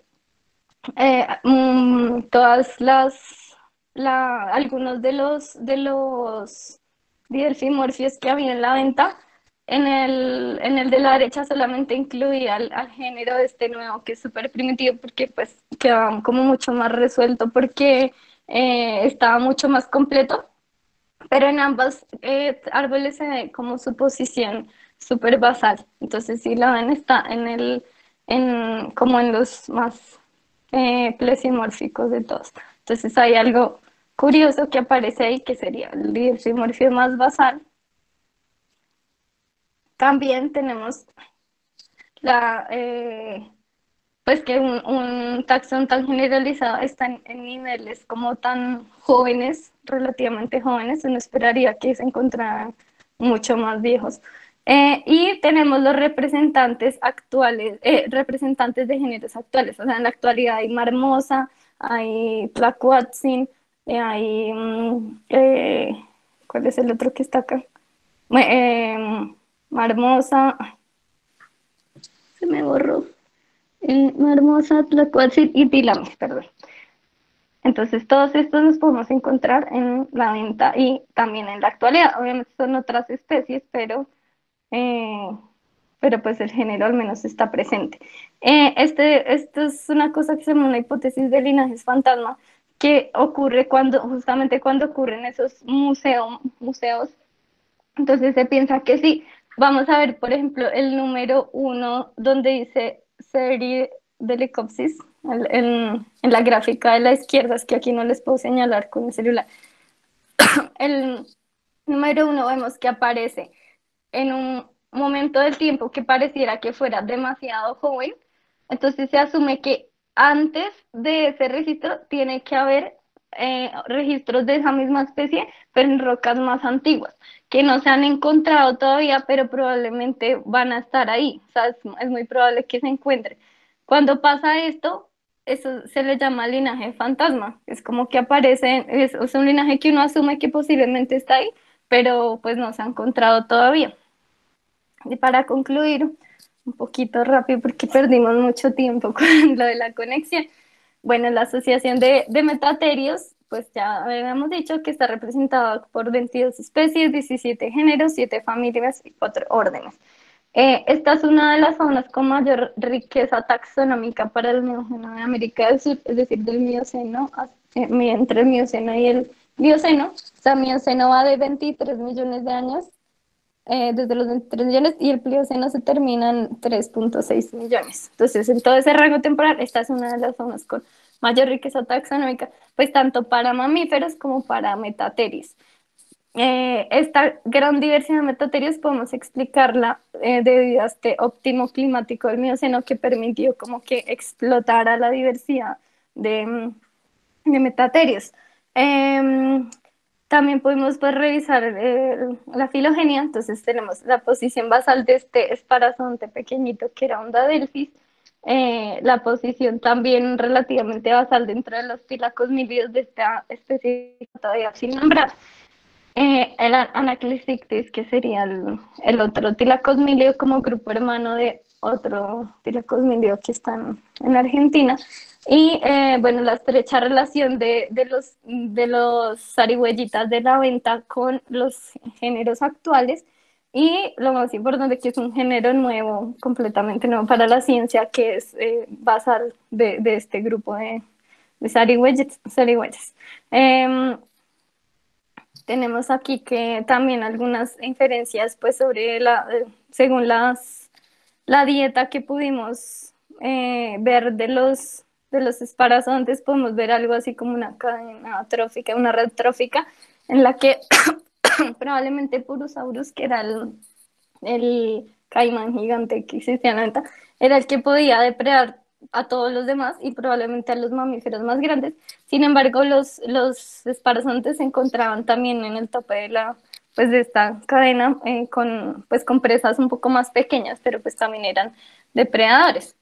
todas algunos de los didelfimorfios que había en la venta. En el de la derecha solamente incluí al género de este nuevo, que es súper primitivo, porque pues queda como mucho más resuelto, porque estaba mucho más completo, pero en ambos árboles se ve como su posición súper basal. Entonces, si la ven, está como en los más plesimórficos de todos. Entonces, hay algo curioso que aparece ahí, que sería el plesimorfio más basal. También tenemos la, pues que un taxón tan generalizado está en niveles como tan jóvenes, relativamente jóvenes, uno esperaría que se encontraran mucho más viejos. Y tenemos los representantes actuales, representantes de géneros actuales, o sea, en la actualidad hay marmosa, hay tlacuatzin, ¿cuál es el otro que está acá? Marmosa, ay, se me borró. Marmosa, Tlacuatzin y Tilamis, perdón. Entonces, todos estos los podemos encontrar en la venta y también en la actualidad. Obviamente son otras especies, eh, pero pues el género al menos está presente. Esto es una cosa que se llama una hipótesis de linajes fantasma, que ocurre justamente cuando ocurren esos museos. Entonces se piensa que sí. Vamos a ver, por ejemplo, el número uno, donde dice serie de Lecopsis, en la gráfica de la izquierda, es que aquí no les puedo señalar con el celular. El número uno vemos que aparece en un momento del tiempo que pareciera que fuera demasiado joven, entonces se asume que antes de ese registro tiene que haber registros de esa misma especie, pero en rocas más antiguas, que no se han encontrado todavía, pero probablemente van a estar ahí, o sea, es muy probable que se encuentre. Cuando pasa esto, eso se le llama linaje fantasma, es como que aparece, es un linaje que uno asume que posiblemente está ahí, pero pues no se ha encontrado todavía. Y para concluir, un poquito rápido porque perdimos mucho tiempo con lo de la conexión. Bueno, la asociación de metaterios, pues ya habíamos dicho que está representada por 22 especies, 17 géneros, 7 familias y 4 órdenes. Esta es una de las zonas con mayor riqueza taxonómica para el Neógeno de América del Sur, es decir, del Mioceno, entre el Mioceno y el Plioceno. O sea, Mioceno va de 23 millones de años, desde los 23 millones, y el Plioceno se termina en 3,6 millones. Entonces, en todo ese rango temporal, esta es una de las zonas con mayor riqueza taxonómica, pues tanto para mamíferos como para metateris. Esta gran diversidad de metaterios podemos explicarla debido a este óptimo climático del Mioceno, que permitió como que explotara la diversidad de metaterios. También pudimos pues, revisar la filogenia. Entonces tenemos la posición basal de este esparazonte pequeñito que era Onda delphis, La posición también relativamente basal dentro de los tilacosmídeos de esta especie todavía sin nombrar. El Anaclysictis, que sería el otro tilacosmilio como grupo hermano de otro tilacosmilio que están en Argentina. Y bueno, la estrecha relación de los zarigüeyitas de la venta con los géneros actuales. Y lo más importante que es un género nuevo, completamente nuevo para la ciencia, que es basal de este grupo de zarigüeyas. Tenemos aquí que también algunas inferencias pues sobre según la dieta que pudimos ver de los esparazontes, podemos ver algo así como una cadena trófica, una red trófica, en la que probablemente Purosaurus, que era el caimán gigante que existía en la venta, era el que podía depredar a todos los demás y probablemente a los mamíferos más grandes. Sin embargo, los esparzantes se encontraban también en el tope pues de esta cadena pues con presas un poco más pequeñas, pero pues también eran depredadores.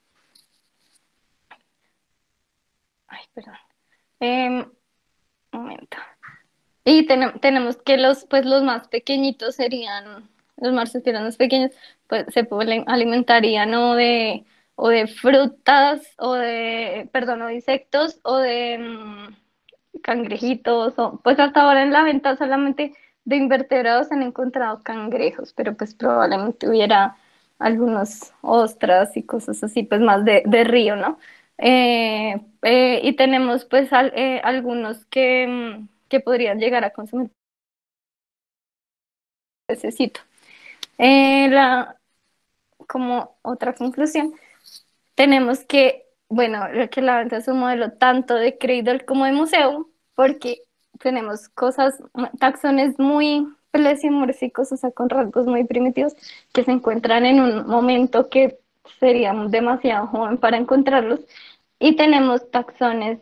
Ay, perdón. Un momento. Y tenemos que pues los más pequeñitos serían, los marsupiales pequeños, pues se alimentarían o de frutas, perdón, o de insectos, o de cangrejitos, pues hasta ahora en la venta solamente de invertebrados se han encontrado cangrejos, pero pues probablemente hubiera algunos ostras y cosas así, pues más de río, ¿no? Y tenemos pues algunos que podrían llegar a consumir pececito. La, como otra conclusión, tenemos que, bueno, que la venta es un modelo tanto de Cradle como de museo, porque tenemos taxones muy plesiomórficos, o sea, con rasgos muy primitivos, que se encuentran en un momento que sería demasiado joven para encontrarlos, y tenemos taxones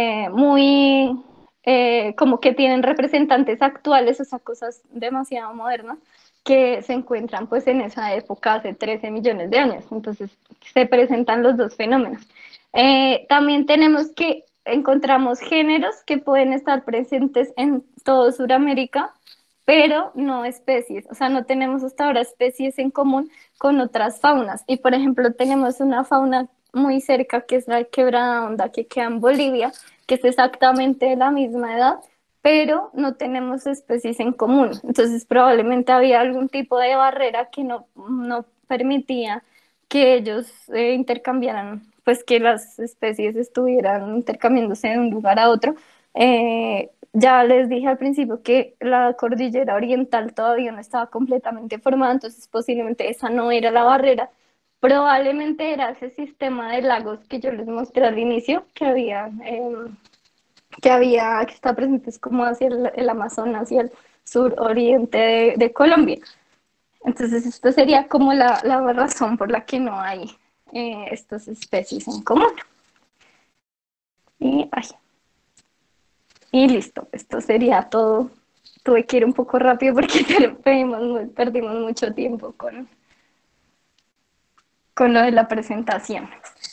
como que tienen representantes actuales, o sea, cosas demasiado modernas, que se encuentran pues en esa época hace 13 millones de años. Entonces se presentan los dos fenómenos. También tenemos que encontramos géneros que pueden estar presentes en todo Sudamérica, pero no especies. O sea, no tenemos hasta ahora especies en común con otras faunas. Y por ejemplo, tenemos una fauna muy cerca que es la quebrada honda que queda en Bolivia, que es exactamente de la misma edad, pero no tenemos especies en común. Entonces probablemente había algún tipo de barrera que no permitía que ellos intercambiaran, pues que las especies estuvieran intercambiándose de un lugar a otro. Ya les dije al principio que la cordillera oriental todavía no estaba completamente formada, entonces posiblemente esa no era la barrera. Probablemente era ese sistema de lagos que yo les mostré al inicio, que está presentes como hacia el Amazonas, hacia el sur oriente de Colombia. Entonces, esto sería como la razón por la que no hay estas especies en común. Y, ay, y listo, esto sería todo. Tuve que ir un poco rápido porque perdimos mucho tiempo con lo de la presentación.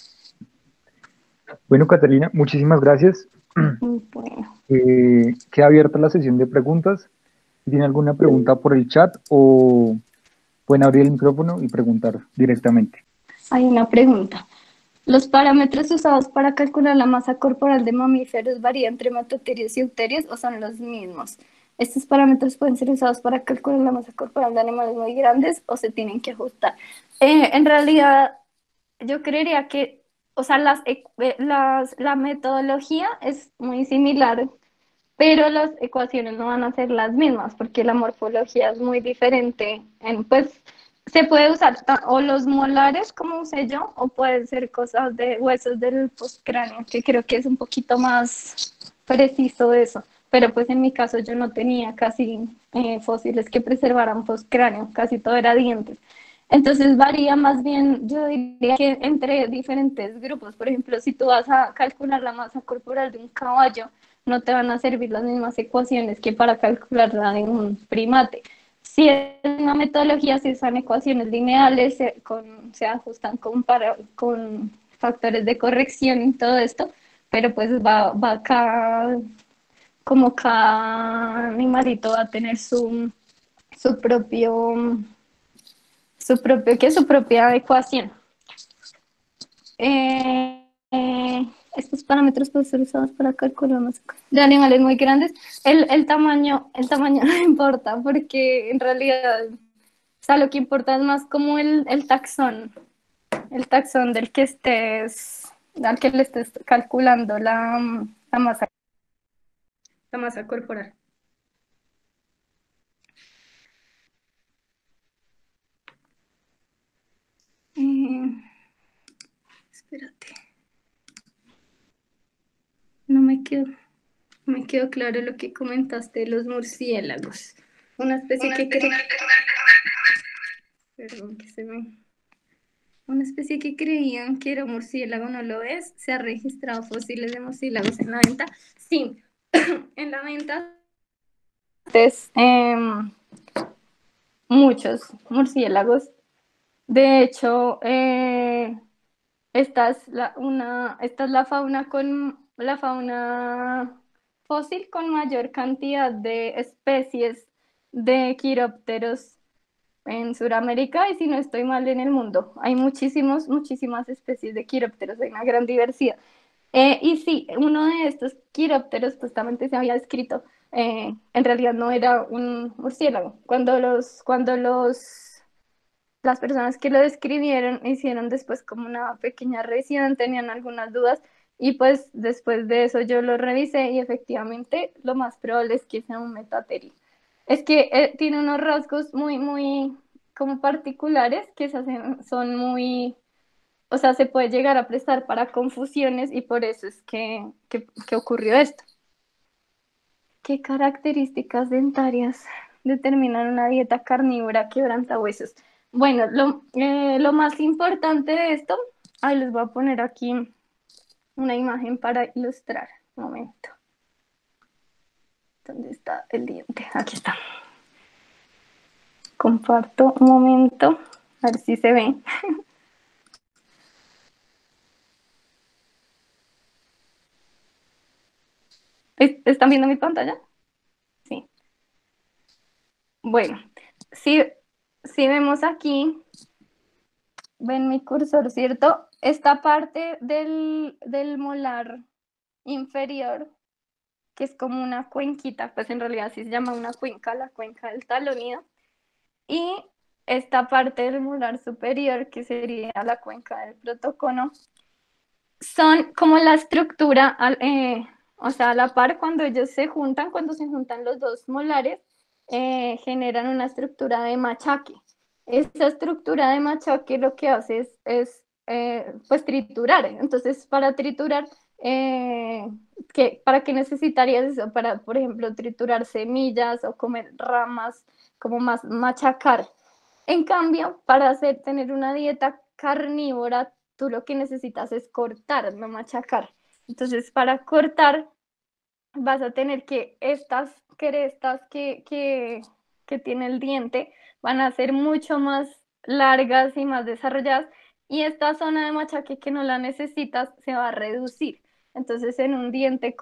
Bueno, Catalina, muchísimas gracias. Bueno, Queda abierta la sesión de preguntas. Si tiene alguna pregunta por el chat o pueden abrir el micrófono y preguntar directamente. hay una pregunta. ¿Los parámetros usados para calcular la masa corporal de mamíferos varían entre matoterios y euterios o son los mismos? ¿Estos parámetros pueden ser usados para calcular la masa corporal de animales muy grandes o se tienen que ajustar? En realidad, yo creería que, o sea, la metodología es muy similar, pero las ecuaciones no van a ser las mismas porque la morfología es muy diferente. Pues se puede usar o los molares, como usé yo, o pueden ser cosas de huesos del postcráneo, que creo que es un poquito más preciso eso. Pero pues en mi caso yo no tenía casi fósiles que preservaran postcráneo, casi todo era dientes. Entonces varía más bien, yo diría que entre diferentes grupos. Por ejemplo, si tú vas a calcular la masa corporal de un caballo, no te van a servir las mismas ecuaciones que para calcularla de un primate. Si es una metodología, si usan ecuaciones lineales, se ajustan con factores de corrección y todo esto, pero pues va cada, como cada animalito va a tener su propio, su propia adecuación. Estos parámetros pueden ser usados para calcular más de animales muy grandes. El tamaño no importa porque en realidad, o sea, lo que importa es más como el taxón del que estés, al que le estés calculando la masa corporal. Espérate, no me quedó. Me quedó claro lo que comentaste de los murciélagos. Una especie que perdón, que se me... Una especie que creían que era murciélago no lo es. Se han registrado fósiles de murciélagos en la venta. Sí, en la venta. Entonces, muchos murciélagos. De hecho, esta es la fauna fósil con mayor cantidad de especies de quirópteros en Sudamérica y si no estoy mal en el mundo. Hay muchísimas especies de quirópteros, hay una gran diversidad. Y sí, uno de estos quirópteros justamente se había descrito, en realidad no era un murciélago. Las personas que lo describieron hicieron después como una pequeña revisión, tenían algunas dudas y pues después de eso yo lo revisé y efectivamente lo más probable es que sea un metaterio. Es que tiene unos rasgos muy como particulares que son muy, o sea, se puede llegar a prestar para confusiones y por eso es que ocurrió esto. ¿Qué características dentarias determinan una dieta carnívora quebrantahuesos? Bueno, lo más importante de esto, ahí les voy a poner aquí una imagen para ilustrar. Un momento. ¿Dónde está el diente? Aquí está. Comparto un momento, a ver si se ve. ¿Están viendo mi pantalla? Sí. Bueno, si vemos aquí, ven mi cursor, ¿cierto? Esta parte del molar inferior, que es como una cuenquita, pues en realidad sí se llama una cuenca, la cuenca del talonido, y esta parte del molar superior, que sería la cuenca del protocono, son como la estructura, o sea, a la par cuando ellos se juntan, cuando se juntan los dos molares, generan una estructura de machaque. Esa estructura de machaque lo que hace es pues triturar. Entonces, para triturar, ¿para qué necesitarías eso? Para, por ejemplo, triturar semillas o comer ramas, como más machacar. En cambio, para tener una dieta carnívora, tú lo que necesitas es cortar, no machacar. Entonces, para cortar, vas a tener que estas crestas que tiene el diente van a ser mucho más largas y más desarrolladas y esta zona de machaque que no la necesitas se va a reducir. Entonces, en un diente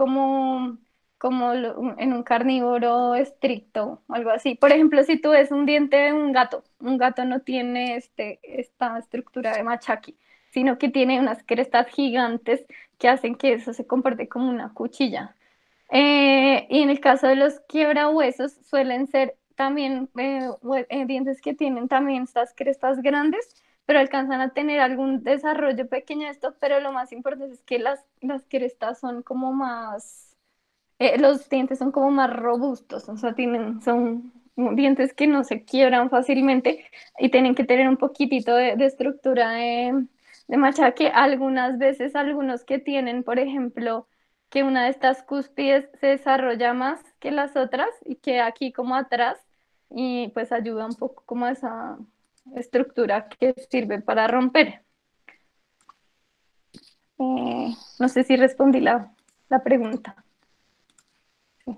en un carnívoro estricto o algo así. Por ejemplo, si tú ves un diente de un gato no tiene esta estructura de machaque, sino que tiene unas crestas gigantes que hacen que eso se comporte como una cuchilla. Y en el caso de los quiebrahuesos suelen ser también dientes que tienen también estas crestas grandes, pero alcanzan a tener algún desarrollo pequeño de esto, pero lo más importante es que las crestas son como más, los dientes son como más robustos, o sea, son dientes que no se quiebran fácilmente y tienen que tener un poquitito de estructura de machaque. Algunas veces, algunos que tienen, por ejemplo, que una de estas cúspides se desarrolla más que las otras y queda aquí como atrás y pues ayuda un poco como a esa estructura que sirve para romper. No sé si respondí la pregunta. Sí.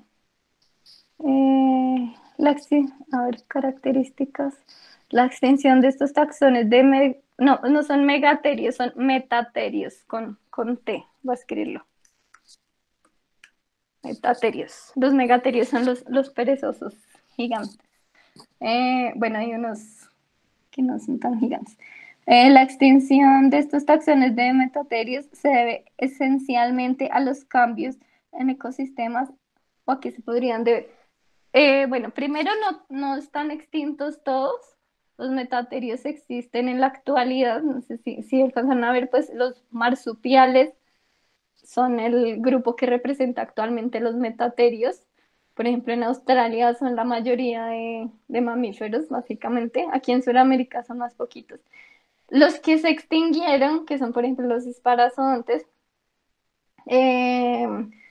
A ver, características. La extensión de estos taxones no, no son megaterios, son metaterios con T, voy a escribirlo. Metaterios. Los megaterios son los perezosos gigantes. Bueno, hay unos que no son tan gigantes. La extinción de estos taxones de metaterios se debe esencialmente a los cambios en ecosistemas o a que se podrían deber. Bueno, primero no están extintos todos. Los metaterios existen en la actualidad. No sé si alcanzan a ver, pues los marsupiales son el grupo que representa actualmente los metaterios. Por ejemplo, en Australia son la mayoría de mamíferos, básicamente. Aquí en Sudamérica son más poquitos. Los que se extinguieron, que son por ejemplo los esparasodontes, eh,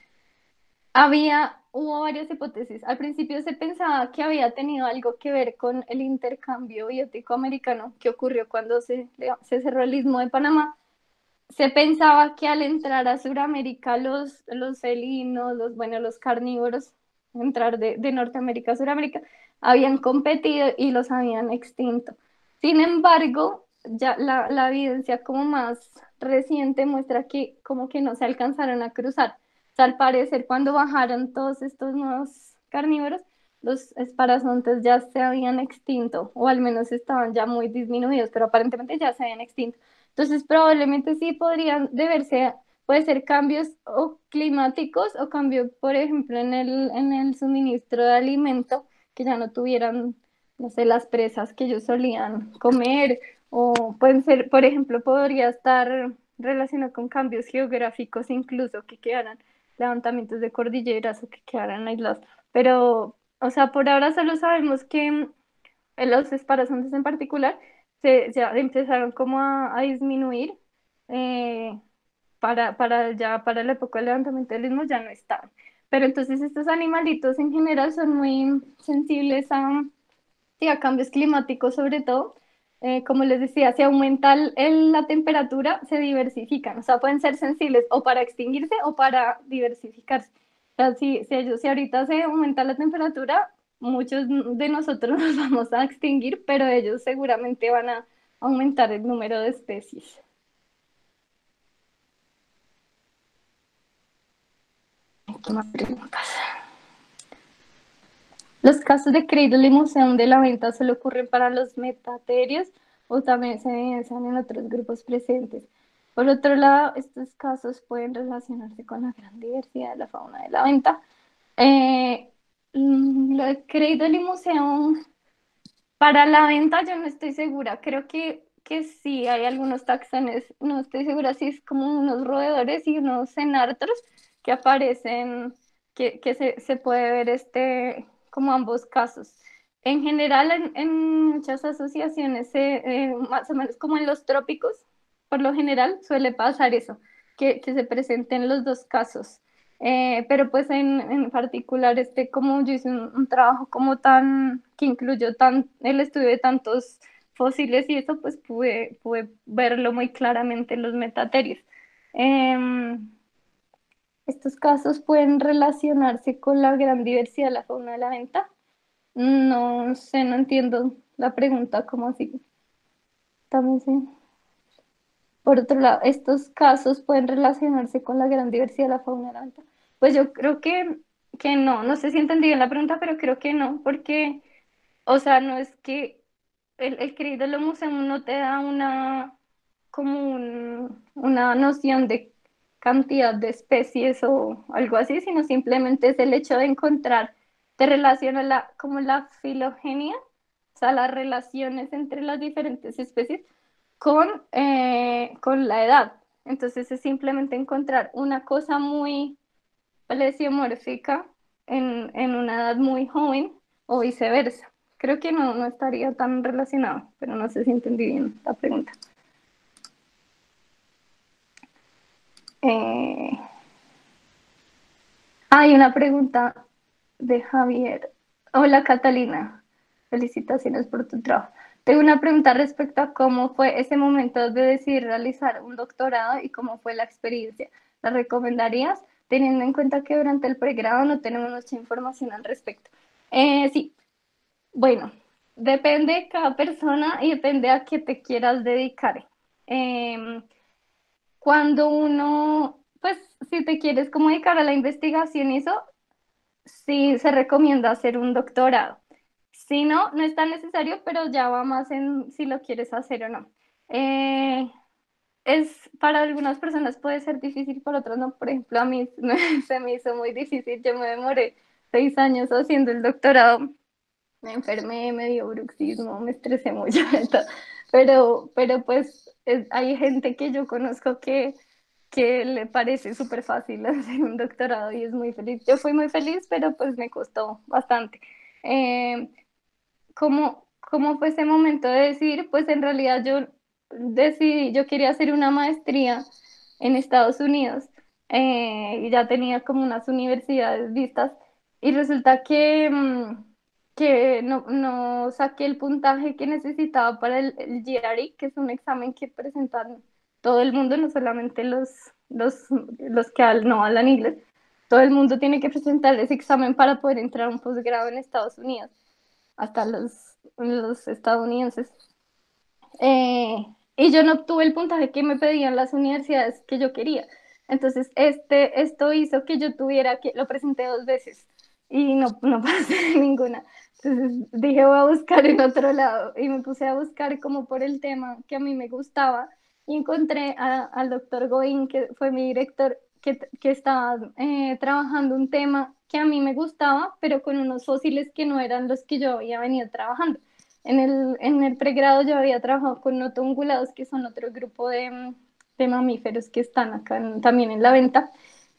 hubo varias hipótesis. Al principio se pensaba que había tenido algo que ver con el intercambio biótico americano que ocurrió cuando se cerró el Istmo de Panamá. Se pensaba que al entrar a Sudamérica los felinos, los carnívoros, entrar de Norteamérica a Sudamérica, habían competido y los habían extinto. Sin embargo, ya la evidencia como más reciente muestra que como que no se alcanzaron a cruzar. O sea, al parecer, cuando bajaron todos estos nuevos carnívoros, los esparasontes ya se habían extinto, o al menos estaban ya muy disminuidos, pero aparentemente ya se habían extinto. Entonces, probablemente sí podrían deberse, puede ser cambios o climáticos o cambio, por ejemplo, en el suministro de alimento, que ya no tuvieran, no sé, las presas que ellos solían comer, o pueden ser, por ejemplo, podría estar relacionado con cambios geográficos, incluso que quedaran levantamientos de cordilleras o que quedaran aislados. Pero, o sea, por ahora solo sabemos que los esparasontes en particular ya empezaron como a disminuir eh, para la época del levantamiento del istmo ya no estaban. Pero entonces estos animalitos en general son muy sensibles sí, a cambios climáticos sobre todo. Como les decía, si aumenta la temperatura, se diversifican. O sea, pueden ser sensibles o para extinguirse o para diversificarse. O sea, si ahorita se aumenta la temperatura, muchos de nosotros nos vamos a extinguir, pero ellos seguramente van a aumentar el número de especies. ¿Qué más preguntas? Los casos de Cradle y Museum de la venta solo ocurren para los metaterios o también se evidencian en otros grupos presentes. Por otro lado, estos casos pueden relacionarse con la gran diversidad de la fauna de la venta. Lo de Cradle y Museum para la venta yo no estoy segura. Creo que sí hay algunos taxones, no estoy segura si es como unos roedores y unos cenartros que aparecen, que se puede ver como ambos casos. En general, en muchas asociaciones, más o menos como en los trópicos, por lo general suele pasar eso, que se presenten los dos casos. Pero pues en particular, como yo hice un trabajo como que incluyó el estudio de tantos fósiles y eso, pues pude verlo muy claramente en los metaterios. Em, Estos casos pueden relacionarse con la gran diversidad de la fauna de la venta. No sé, no entiendo la pregunta, ¿cómo así? También sí. Por otro lado, estos casos pueden relacionarse con la gran diversidad de la fauna de la venta. Pues yo creo que no sé si entendí bien la pregunta, pero creo que no, porque, o sea, no es que el querido lo museo no te da una noción de cantidad de especies o algo así, sino simplemente es el hecho de encontrar, te relaciona como la filogenia, o sea, las relaciones entre las diferentes especies con la edad. Entonces es simplemente encontrar una cosa muy plesiomórfica en una edad muy joven o viceversa. Creo que no estaría tan relacionado, pero no sé si entendí bien la pregunta. Eh, Hay una pregunta de Javier. Hola Catalina, felicitaciones por tu trabajo. Tengo una pregunta respecto a cómo fue ese momento de decidir realizar un doctorado y cómo fue la experiencia. ¿La recomendarías? Teniendo en cuenta que durante el pregrado no tenemos mucha información al respecto. Sí, bueno. Depende de cada persona y depende a qué te quieras dedicar. Em, Cuando uno, pues, si te quieres como dedicar a la investigación y eso, sí se recomienda hacer un doctorado. Si no, no es tan necesario, pero ya va más en si lo quieres hacer o no. Eh, para algunas personas puede ser difícil, para otras no. Por ejemplo, a mí se me hizo muy difícil. Yo me demoré 6 años haciendo el doctorado. Me enfermé, me dio bruxismo, me estresé mucho. Pero pues hay gente que yo conozco que le parece súper fácil hacer un doctorado y es muy feliz. Yo fui muy feliz, pero pues me costó bastante. Eh, ¿Cómo fue ese momento de decir? Pues en realidad yo decidí, yo quería hacer una maestría en Estados Unidos, y ya tenía como unas universidades vistas y resulta que no saqué el puntaje que necesitaba para el GRE, que es un examen que presentan todo el mundo, no solamente los que no hablan inglés. Todo el mundo tiene que presentar ese examen para poder entrar a un posgrado en Estados Unidos, hasta los estadounidenses. Eh, y yo no obtuve el puntaje que me pedían las universidades que yo quería. Entonces, esto hizo que yo tuviera que, lo presenté 2 veces y no pasé ninguna. Entonces dije, voy a buscar en otro lado y me puse a buscar como por el tema que a mí me gustaba y encontré al doctor Goin, que fue mi director, que estaba trabajando un tema que a mí me gustaba, pero con unos fósiles que no eran los que yo había venido trabajando. En el pregrado yo había trabajado con ungulados, que son otro grupo de mamíferos que están acá también en la venta.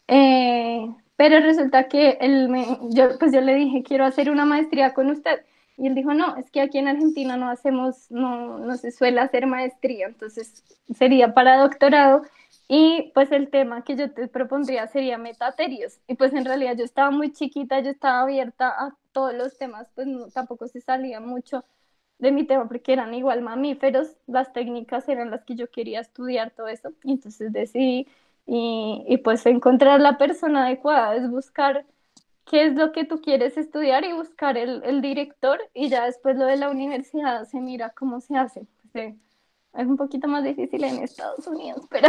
Pero resulta que yo le dije, quiero hacer una maestría con usted. Y él dijo, no, es que aquí en Argentina no se suele hacer maestría, entonces sería para doctorado. Y pues el tema que yo te propondría sería metaterios. Y pues en realidad yo estaba muy chiquita, yo estaba abierta a todos los temas, pues tampoco se salía mucho de mi tema porque eran igual mamíferos, las técnicas eran las que yo quería estudiar, todo eso, y entonces decidí y pues encontrar la persona adecuada, es buscar qué es lo que tú quieres estudiar y buscar el director y ya después lo de la universidad se mira cómo se hace. Sí, es un poquito más difícil en Estados Unidos, pero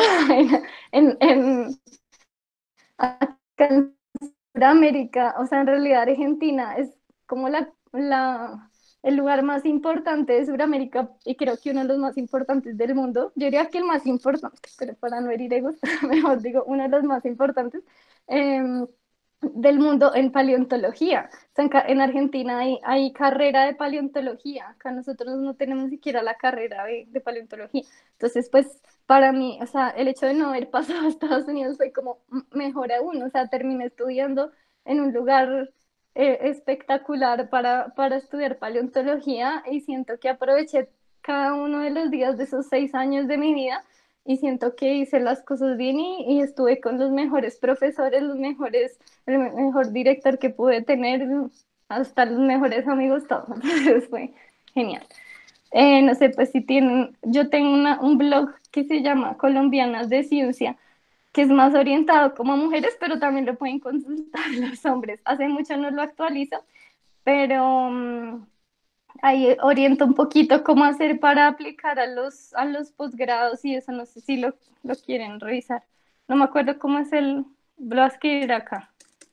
acá en Sudamérica, o sea, en realidad Argentina es como el lugar más importante de Sudamérica y creo que uno de los más importantes del mundo. Yo diría que el más importante, pero para no herir egos, mejor digo, uno de los más importantes eh, del mundo en paleontología. O sea, en Argentina hay carrera de paleontología, acá nosotros no tenemos ni siquiera la carrera de paleontología. Entonces, pues para mí, o sea, el hecho de no haber pasado a Estados Unidos fue como mejor aún, o sea, terminé estudiando en un lugar espectacular para estudiar paleontología y siento que aproveché cada uno de los días de esos 6 años de mi vida y siento que hice las cosas bien y estuve con los mejores profesores, el mejor director que pude tener, hasta los mejores amigos, todos. Entonces fue genial. No sé, pues si tienen, yo tengo un blog que se llama Colombianas de Ciencia, que es más orientado como a mujeres, pero también lo pueden consultar los hombres. Hace mucho no lo actualizo, pero ahí oriento un poquito cómo hacer para aplicar a los posgrados y eso, no sé si lo quieren revisar. No me acuerdo cómo es lo voy a escribir acá.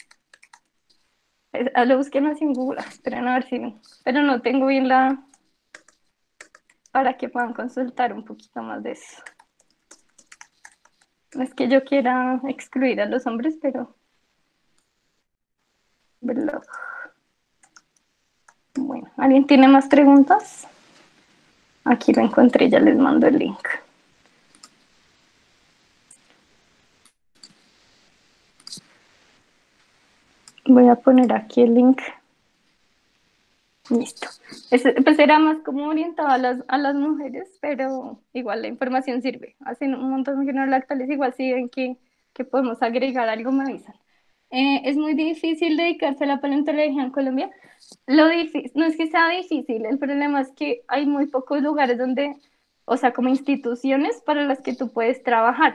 Lo busquen así en Google, esperen a ver si, pero no tengo bien para que puedan consultar un poquito más de eso. No es que yo quiera excluir a los hombres, pero blog. Bueno, ¿alguien tiene más preguntas? Aquí lo encontré, ya les mando el link. Voy a poner aquí el link. Listo. Pues era más como orientado a las mujeres, pero igual la información sirve. Hace un montón que no la actualizo, igual si ven que podemos agregar algo, me avisan. Es muy difícil dedicarse a la paleontología en Colombia. No es que sea difícil, el problema es que hay muy pocos lugares donde, o sea, como instituciones para las que tú puedes trabajar.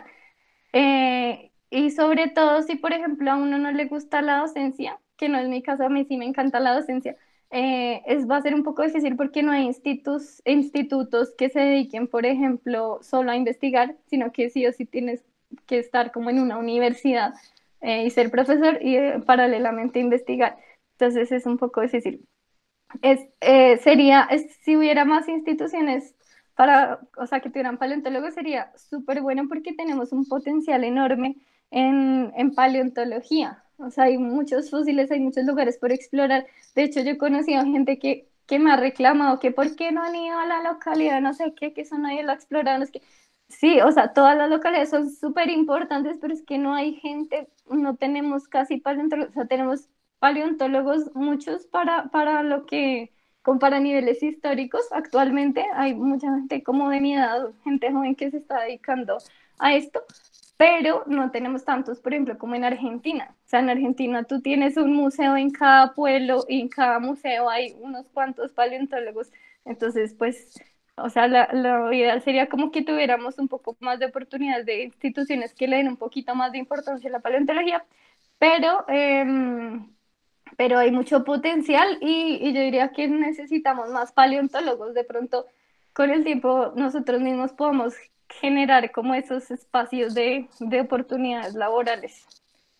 Y sobre todo si, por ejemplo, a uno no le gusta la docencia, que no es mi caso, a mí sí me encanta la docencia, va a ser un poco difícil porque no hay institutos que se dediquen, por ejemplo, solo a investigar, sino que sí o sí tienes que estar como en una universidad y ser profesor y paralelamente investigar. Entonces es un poco difícil. Si hubiera más instituciones para, o sea, que tuvieran paleontólogos, sería súper bueno porque tenemos un potencial enorme en paleontología. O sea, hay muchos fósiles, hay muchos lugares por explorar. De hecho, yo he conocido gente que me ha reclamado que por qué no han ido a la localidad, no sé qué, que eso nadie lo ha explorado. Es que, sí, o sea, todas las localidades son súper importantes, pero es que no hay gente, no tenemos casi paleontólogos, o sea, tenemos paleontólogos, muchos para lo que compara niveles históricos. Actualmente hay mucha gente como de mi edad, gente joven que se está dedicando a esto, pero no tenemos tantos, por ejemplo, como en Argentina. O sea, en Argentina tú tienes un museo en cada pueblo y en cada museo hay unos cuantos paleontólogos. Entonces, pues, o sea, lo ideal sería como que tuviéramos un poco más de oportunidades de instituciones que le den un poquito más de importancia a la paleontología, pero, pero hay mucho potencial y yo diría que necesitamos más paleontólogos. De pronto, con el tiempo, nosotros mismos podemos generar como esos espacios de oportunidades laborales.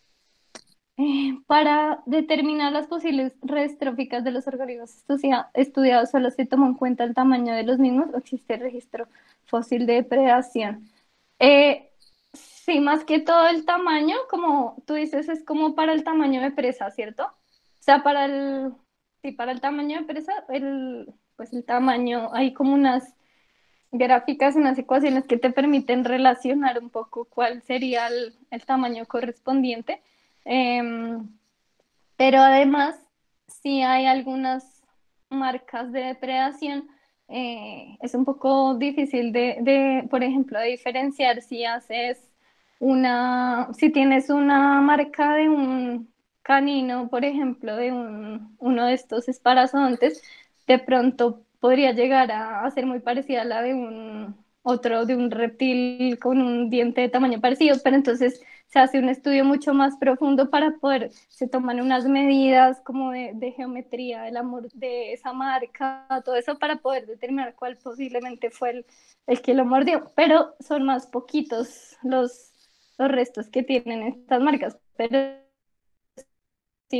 Para determinar las posibles redes tróficas de los organismos estudiados, solo se tomó en cuenta el tamaño de los mismos o existe el registro fósil de depredación. Sí, más que todo el tamaño, como tú dices, es como para el tamaño de presa, ¿cierto? O sea, sí, para el tamaño de presa, pues el tamaño, hay como unas gráficas, unas ecuaciones que te permiten relacionar un poco cuál sería el tamaño correspondiente. Em, pero además, si hay algunas marcas de depredación, es un poco difícil por ejemplo, de diferenciar si haces si tienes una marca de un canino, por ejemplo, uno de estos esparasodontes, de pronto podría llegar a ser muy parecida a la de de un reptil con un diente de tamaño parecido, pero entonces se hace un estudio mucho más profundo para poder, se toman unas medidas como de geometría de esa marca, todo eso para poder determinar cuál posiblemente fue el que lo mordió, pero son más poquitos los restos que tienen estas marcas, pero sí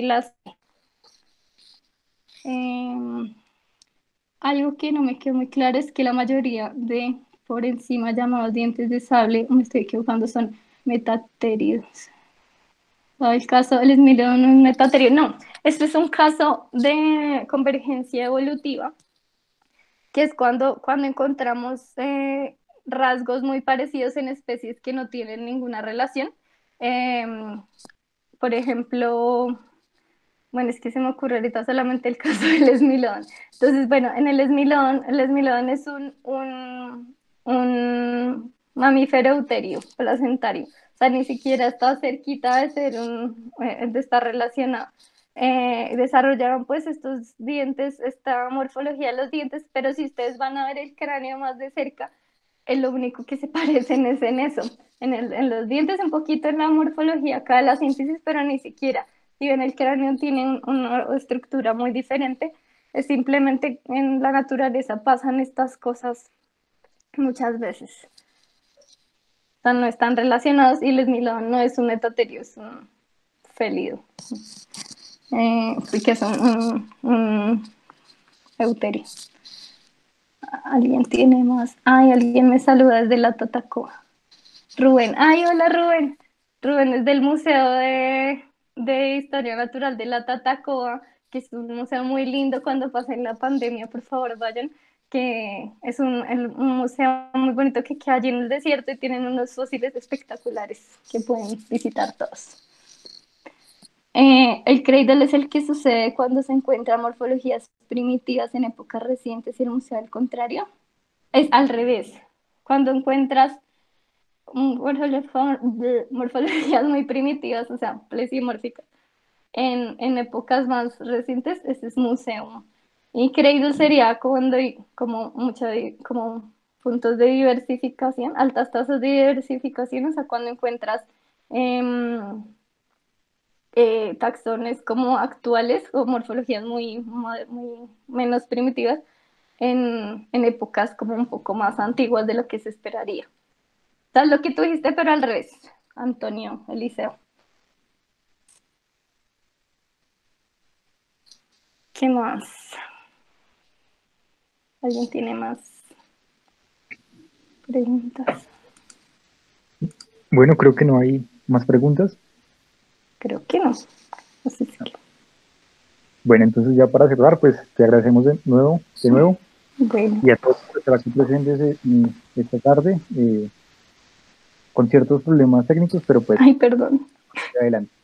eh, algo que no me quedó muy claro es que la mayoría de por encima llamados dientes de sable, me estoy equivocando, son metateridos. El caso del esmilón no es metaterio, no. Este es un caso de convergencia evolutiva, que es cuando encontramos rasgos muy parecidos en especies que no tienen ninguna relación. Eh, por ejemplo, bueno, es que se me ocurre ahorita solamente el caso del esmilón. Entonces, bueno, en el esmilón es un mamífero euterio, placentario. O sea, ni siquiera está cerquita de de estar relacionado. Desarrollaron pues estos dientes, esta morfología de los dientes, pero si ustedes van a ver el cráneo más de cerca, lo único que se parecen es en eso, en los dientes, un poquito en la morfología, acá la síntesis, pero ni siquiera. Si bien el cráneo tiene una estructura muy diferente, es simplemente en la naturaleza pasan estas cosas muchas veces. O sea, no están relacionados y el esmilón no es un metaterio, es un félido, que es un euterio. ¿Alguien tiene más? Ay, alguien me saluda desde la Tatacoa. Rubén. Ay, hola Rubén. Rubén es del Museo de Historia Natural de la Tatacoa, que es un museo muy lindo. Cuando pasen la pandemia, por favor, vayan, que es un museo muy bonito que queda allí en el desierto y tienen unos fósiles espectaculares que pueden visitar todos. El cradle es el que sucede cuando se encuentran morfologías primitivas en épocas recientes y el museo al contrario. Es al revés. Cuando encuentras morfologías muy primitivas, o sea, plesimórficas, en épocas más recientes, ese es museo. Y cradle sería cuando hay como como puntos de diversificación, altas tasas de diversificación, o sea, cuando encuentras taxones como actuales o morfologías muy menos primitivas en épocas como un poco más antiguas de lo que se esperaría. O sea, lo que tú dijiste, pero al revés, Antonio Eliseo. ¿Qué más? ¿Alguien tiene más preguntas? Bueno, creo que no hay más preguntas. Creo que no. Así es que, Bueno, entonces ya para cerrar, pues te agradecemos de nuevo, bueno. y a todos por estar aquí presentes esta tarde, con ciertos problemas técnicos, pero pues Ay, perdón. adelante.